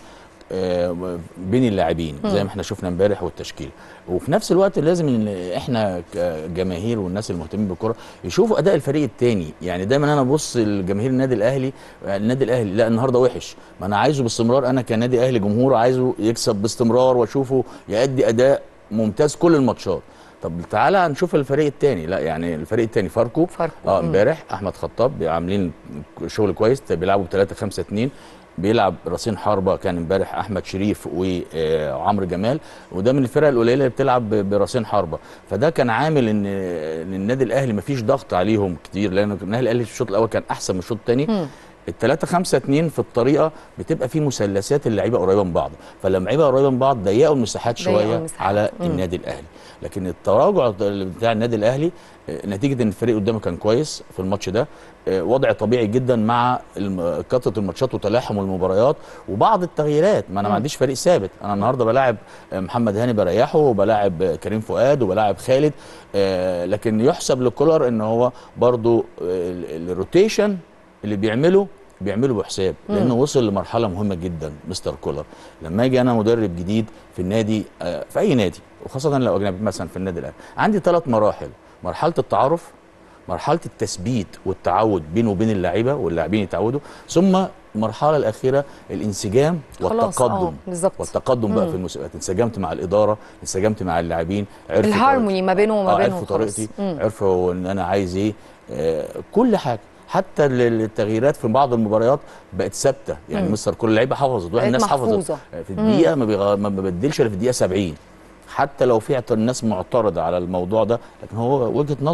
بين اللاعبين زي ما احنا شفنا امبارح والتشكيل، وفي نفس الوقت لازم ان احنا كجماهير والناس المهتمين بالكره يشوفوا اداء الفريق الثاني. يعني دايما انا ابص لجماهير النادي الاهلي، النادي الاهلي لا النهارده وحش، ما انا عايزه باستمرار، انا كنادي اهلي جمهور عايزه يكسب باستمرار واشوفه يؤدي اداء ممتاز كل الماتشات. طب تعالى نشوف الفريق الثاني، لا يعني الفريق الثاني فاركو اه امبارح احمد خطاب عاملين شغل كويس، بيلعبوا ب ثلاثة خمسة اثنين، بيلعب راسين حربه كان امبارح احمد شريف وعمرو جمال، وده من الفرق القليله اللي بتلعب براسين حربه، فده كان عامل ان النادي الاهلي مفيش ضغط عليهم كتير، لان النادي الاهلي في الشوط الاول كان احسن من الشوط الثاني. الثلاثة خمسة اثنين في الطريقه بتبقى في مثلثات اللعيبه قريبه من بعض، فلما اللعيبه قريبه من بعض ضيقوا المساحات شويه المساحات. على مم. النادي الاهلي، لكن التراجع بتاع النادي الاهلي نتيجه ان الفريق قدامه كان كويس في الماتش ده، وضع طبيعي جدا مع كثره الماتشات وتلاحم المباريات وبعض التغييرات، ما انا ما عنديش فريق ثابت، انا النهارده بلاعب محمد هاني بريحه وبلاعب كريم فؤاد وبلاعب خالد، لكن يحسب لكولر ان هو برضو الروتيشن اللي بيعمله بيعمله بحساب، لانه وصل لمرحله مهمه جدا مستر كولر. لما اجي انا مدرب جديد في النادي في اي نادي وخاصه لو اجنبي مثلا في النادي الاهلي، عندي ثلاث مراحل، مرحله التعارف، مرحله التثبيت والتعود بينه وبين اللعيبه واللاعبين يتعودوا، ثم المرحله الاخيره الانسجام والتقدم والتقدم بقى في المسابقات، انسجمت مع الاداره، انسجمت مع اللاعبين، عرفوا الهارموني ما بينه وما بينهم، عرفوا طريقتي، عرفوا ان انا عايز ايه، آه كل حاجه، حتى التغييرات في بعض المباريات بقت ثابته، يعني مستر كل اللعيبه حفظت، واحد الناس حفظت في الدقيقه ما, بيغ... ما ببدلش الا في الدقيقه سبعين، حتى لو في الناس معترضه على الموضوع ده، لكن هو وجهه نظره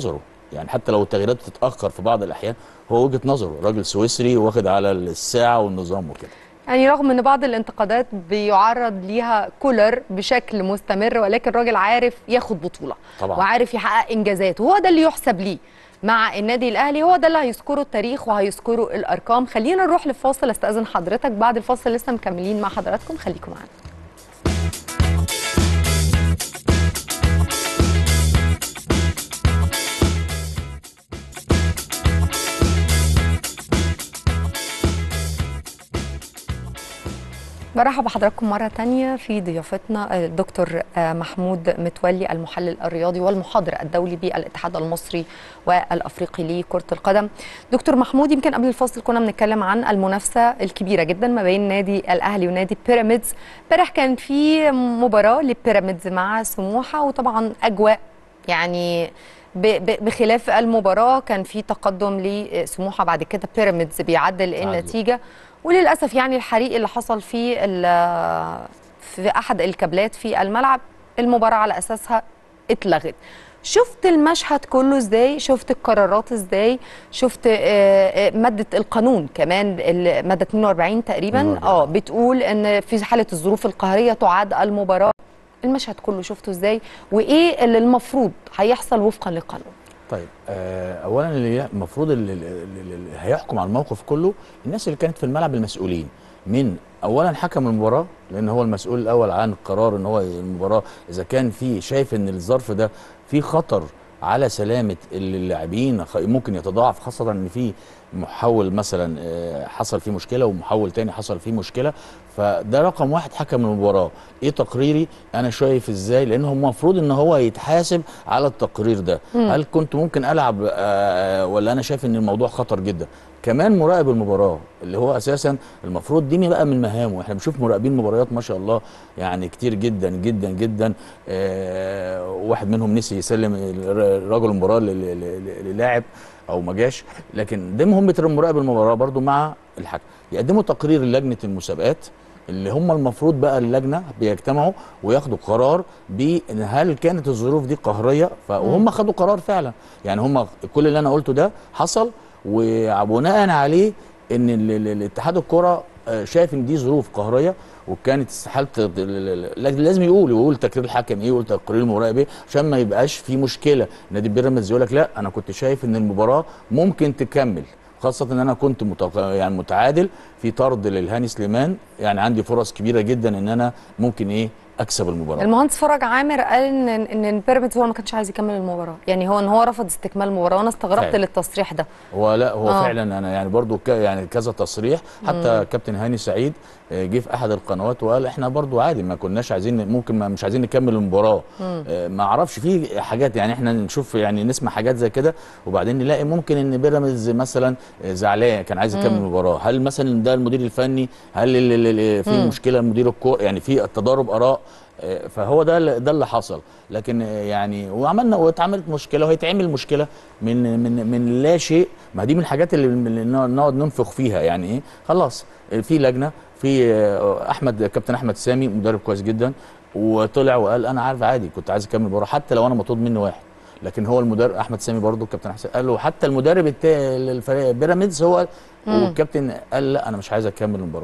يعني حتى لو التغييرات بتتاخر في بعض الاحيان هو وجهه نظره، راجل سويسري واخد على الساعه والنظام وكده. يعني رغم ان بعض الانتقادات بيعرض ليها كولر بشكل مستمر، ولكن راجل عارف ياخد بطوله طبعا، وعارف يحقق انجازات، وهو ده اللي يحسب ليه مع النادي الاهلي، هو ده اللي هيذكره التاريخ وهيذكره الارقام. خلينا نروح للفاصل، استاذن حضرتك، بعد الفاصل لسه مكملين مع حضراتكم، خليكم معانا. برحب بحضراتكم مرة تانية في ضيافتنا الدكتور محمود متولي، المحلل الرياضي والمحاضر الدولي بالاتحاد المصري والأفريقي لكرة القدم. دكتور محمود، يمكن قبل الفاصل كنا بنتكلم عن المنافسة الكبيرة جدا ما بين نادي الأهلي ونادي بيراميدز. امبارح كان في مباراة لبيراميدز مع سموحة، وطبعا أجواء يعني بخلاف المباراة كان في تقدم لسموحة، بعد كده بيراميدز بيعدل النتيجة، وللأسف يعني الحريق اللي حصل في في أحد الكابلات في الملعب المباراة على أساسها اتلغت. شفت المشهد كله ازاي؟ شفت القرارات ازاي؟ شفت مادة القانون كمان، مادة اثنين وأربعين تقريبا اه بتقول ان في حالة الظروف القهرية تعاد المباراة. المشهد كله شفته ازاي؟ وايه اللي المفروض هيحصل وفقا للقانون؟ طيب اولا اللي المفروض اللي, اللي هيحكم على الموقف كله الناس اللي كانت في الملعب، المسؤولين من اولا حكم المباراه، لان هو المسؤول الاول عن قرار ان هو المباراه اذا كان في شايف ان الظرف ده في خطر على سلامه اللاعبين ممكن يتضاعف، خاصه ان في محول مثلا حصل فيه مشكله ومحول تاني حصل فيه مشكله، فده رقم واحد حكم المباراه. ايه تقريري انا شايف ازاي؟ لان هو المفروض ان هو يتحاسب على التقرير ده. م. هل كنت ممكن العب آه ولا انا شايف ان الموضوع خطر جدا؟ كمان مراقب المباراه اللي هو اساسا المفروض دي بقى من مهامه، احنا بنشوف مراقبين مباريات ما شاء الله يعني كتير جدا جدا جدا. آه واحد منهم نسي يسلم رجل المباراه للاعب او ما جاش، لكن ده مهمه مراقب المباراه برضو مع الحكم، يقدموا تقرير لجنه المسابقات اللي هم المفروض بقى اللجنه بيجتمعوا وياخدوا قرار بان هل كانت الظروف دي قهريه، وهم خدوا قرار فعلا. يعني هم كل اللي انا قلته ده حصل، وبناء عليه ان الاتحاد الكره شايف ان دي ظروف قهريه وكانت استحاله، لازم يقول ويقول تقرير الحكم ايه ويقول تقرير المراقب ايه عشان ما يبقاش في مشكله. نادي بيراميدز يقول لك لا انا كنت شايف ان المباراه ممكن تكمل، خاصه ان انا كنت متق... يعني متعادل في طرد للهاني سليمان، يعني عندي فرص كبيره جدا ان انا ممكن ايه اكسب المباراه. المهندس فرج عامر قال ان ان بيراميدز هو ما كانش عايز يكمل المباراه، يعني هو ان هو رفض استكمال المباراه، وانا استغربت فعلا للتصريح ده. هو لا هو آه. فعلا انا يعني برضو ك... يعني كذا تصريح، حتى مم. كابتن هاني سعيد جه في احد القنوات وقال احنا برضو عادي ما كناش عايزين، ممكن ما مش عايزين نكمل المباراه. ما اعرفش في حاجات يعني احنا نشوف يعني نسمع حاجات زي كده وبعدين نلاقي ممكن ان بيراميدز مثلا زعلان كان عايز يكمل المباراه، هل مثلا ده المدير الفني، هل اللي في مم. مشكله مدير الكوره، يعني في تضارب اراء، فهو ده ده اللي حصل. لكن يعني وعملنا واتعملت مشكله وهيتعمل مشكله من من من لا شيء، ما دي من الحاجات اللي نقعد ننفخ فيها. يعني ايه خلاص في لجنه، في احمد كابتن احمد سامي مدرب كويس جدا وطلع وقال انا عارف عادي كنت عايز اكمل المباراه حتى لو انا مطرود مني واحد، لكن هو المدرب احمد سامي برضه الكابتن احمد قال له حتى المدرب التاني للفريق بيراميدز هو مم. والكابتن قال لا انا مش عايز اكمل المباراه.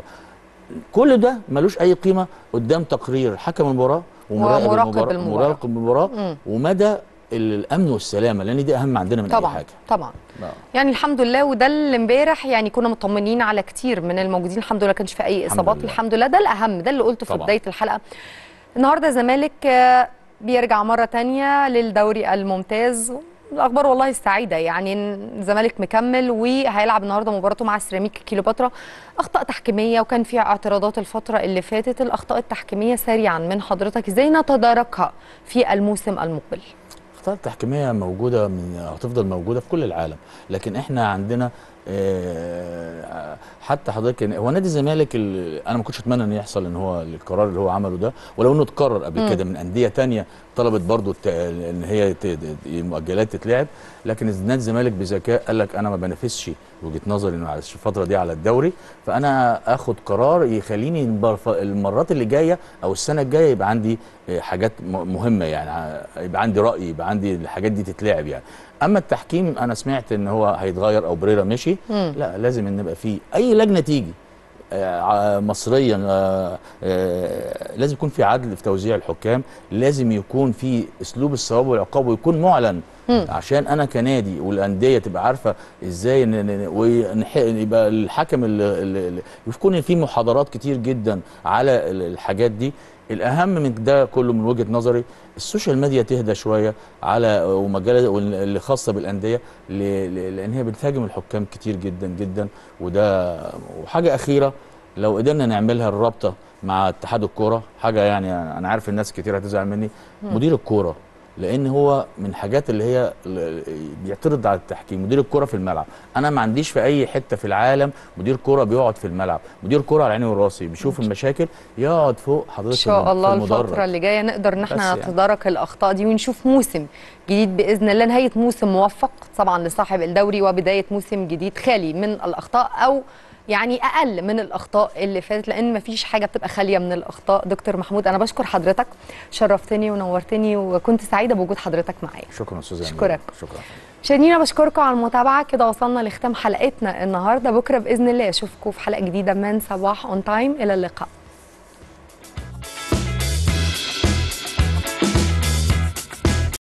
كل ده ملوش اي قيمه قدام تقرير حكم المباراه ومراقب المباراه مراقب المباراه ومدى الامن والسلامه، لان دي اهم عندنا من طبعًا اي حاجه. طبعا طبعا يعني الحمد لله، وده اللي امبارح يعني كنا مطمنين على كتير من الموجودين، الحمد لله ما كانش في اي اصابات، الحمد لله ده الاهم، ده اللي قلته في طبعًا. بدايه الحلقه. النهارده الزمالك بيرجع مره ثانيه للدوري الممتاز، الاخبار والله السعيده، يعني الزمالك مكمل وهيلعب النهارده مباراته مع سيراميكا كيلوباترا. اخطاء تحكيميه وكان فيها اعتراضات الفتره اللي فاتت، الاخطاء التحكيميه سريعا من حضرتك ازاي نتداركها في الموسم المقبل؟ الاخطاء التحكيميه موجوده، من هتفضل موجوده في كل العالم، لكن احنا عندنا آه، حتى حضرتك هو نادي الزمالك انا ما كنتش اتمنى ان يحصل ان هو القرار اللي هو عمله ده، ولو انه اتكرر قبل كده من انديه تانية طلبت برضو ان هي المؤجلات تتلعب، لكن نادي الزمالك بذكاء قال لك انا ما بنافسش وجهه نظري انه على الفتره دي على الدوري، فانا اخد قرار يخليني المرات اللي جايه او السنه الجايه يبقى عندي حاجات مهمه، يعني يبقى عندي راي، يبقى عندي الحاجات دي تتلعب يعني. اما التحكيم انا سمعت ان هو هيتغير او بريرا مشي، مم. لا لازم ان يبقى فيه اي لجنه تيجي مصريا لازم يكون في عدل في توزيع الحكام، لازم يكون في اسلوب الثواب والعقاب ويكون معلن، مم. عشان انا كنادي والانديه تبقى عارفه ازاي ويبقى الحكم اللي يكون في محاضرات كتير جدا على الحاجات دي. الاهم من ده كله من وجهه نظري السوشيال ميديا تهدى شويه على ومجال اللي خاصه بالانديه، لان هي بتهاجم الحكام كتير جدا جدا. وده وحاجه اخيره لو قدرنا نعملها الرابطه مع اتحاد الكوره، حاجه يعني انا عارف الناس كتير هتزعل مني، مدير الكوره، لان هو من حاجات اللي هي بيعترض على التحكيم. مدير الكوره في الملعب، انا ما عنديش في اي حته في العالم مدير كوره بيقعد في الملعب، مدير كوره على عيني وراسي بيشوف المشاكل يقعد فوق حضرتك. ان شاء الله الفتره اللي جايه نقدر ان احنا نتدارك يعني الاخطاء دي ونشوف موسم جديد باذن الله، نهايه موسم موفق طبعا لصاحب الدوري وبدايه موسم جديد خالي من الاخطاء او يعني اقل من الاخطاء اللي فاتت، لان مفيش حاجه بتبقى خاليه من الاخطاء. دكتور محمود انا بشكر حضرتك، شرفتني ونورتني وكنت سعيده بوجود حضرتك معايا. شكرا استاذ اشكرك. شكرا مشاهدينا، بشكركم على المتابعه. كده وصلنا لختام حلقتنا النهارده، بكره باذن الله اشوفكم في حلقه جديده من صباح اون تايم. الى اللقاء.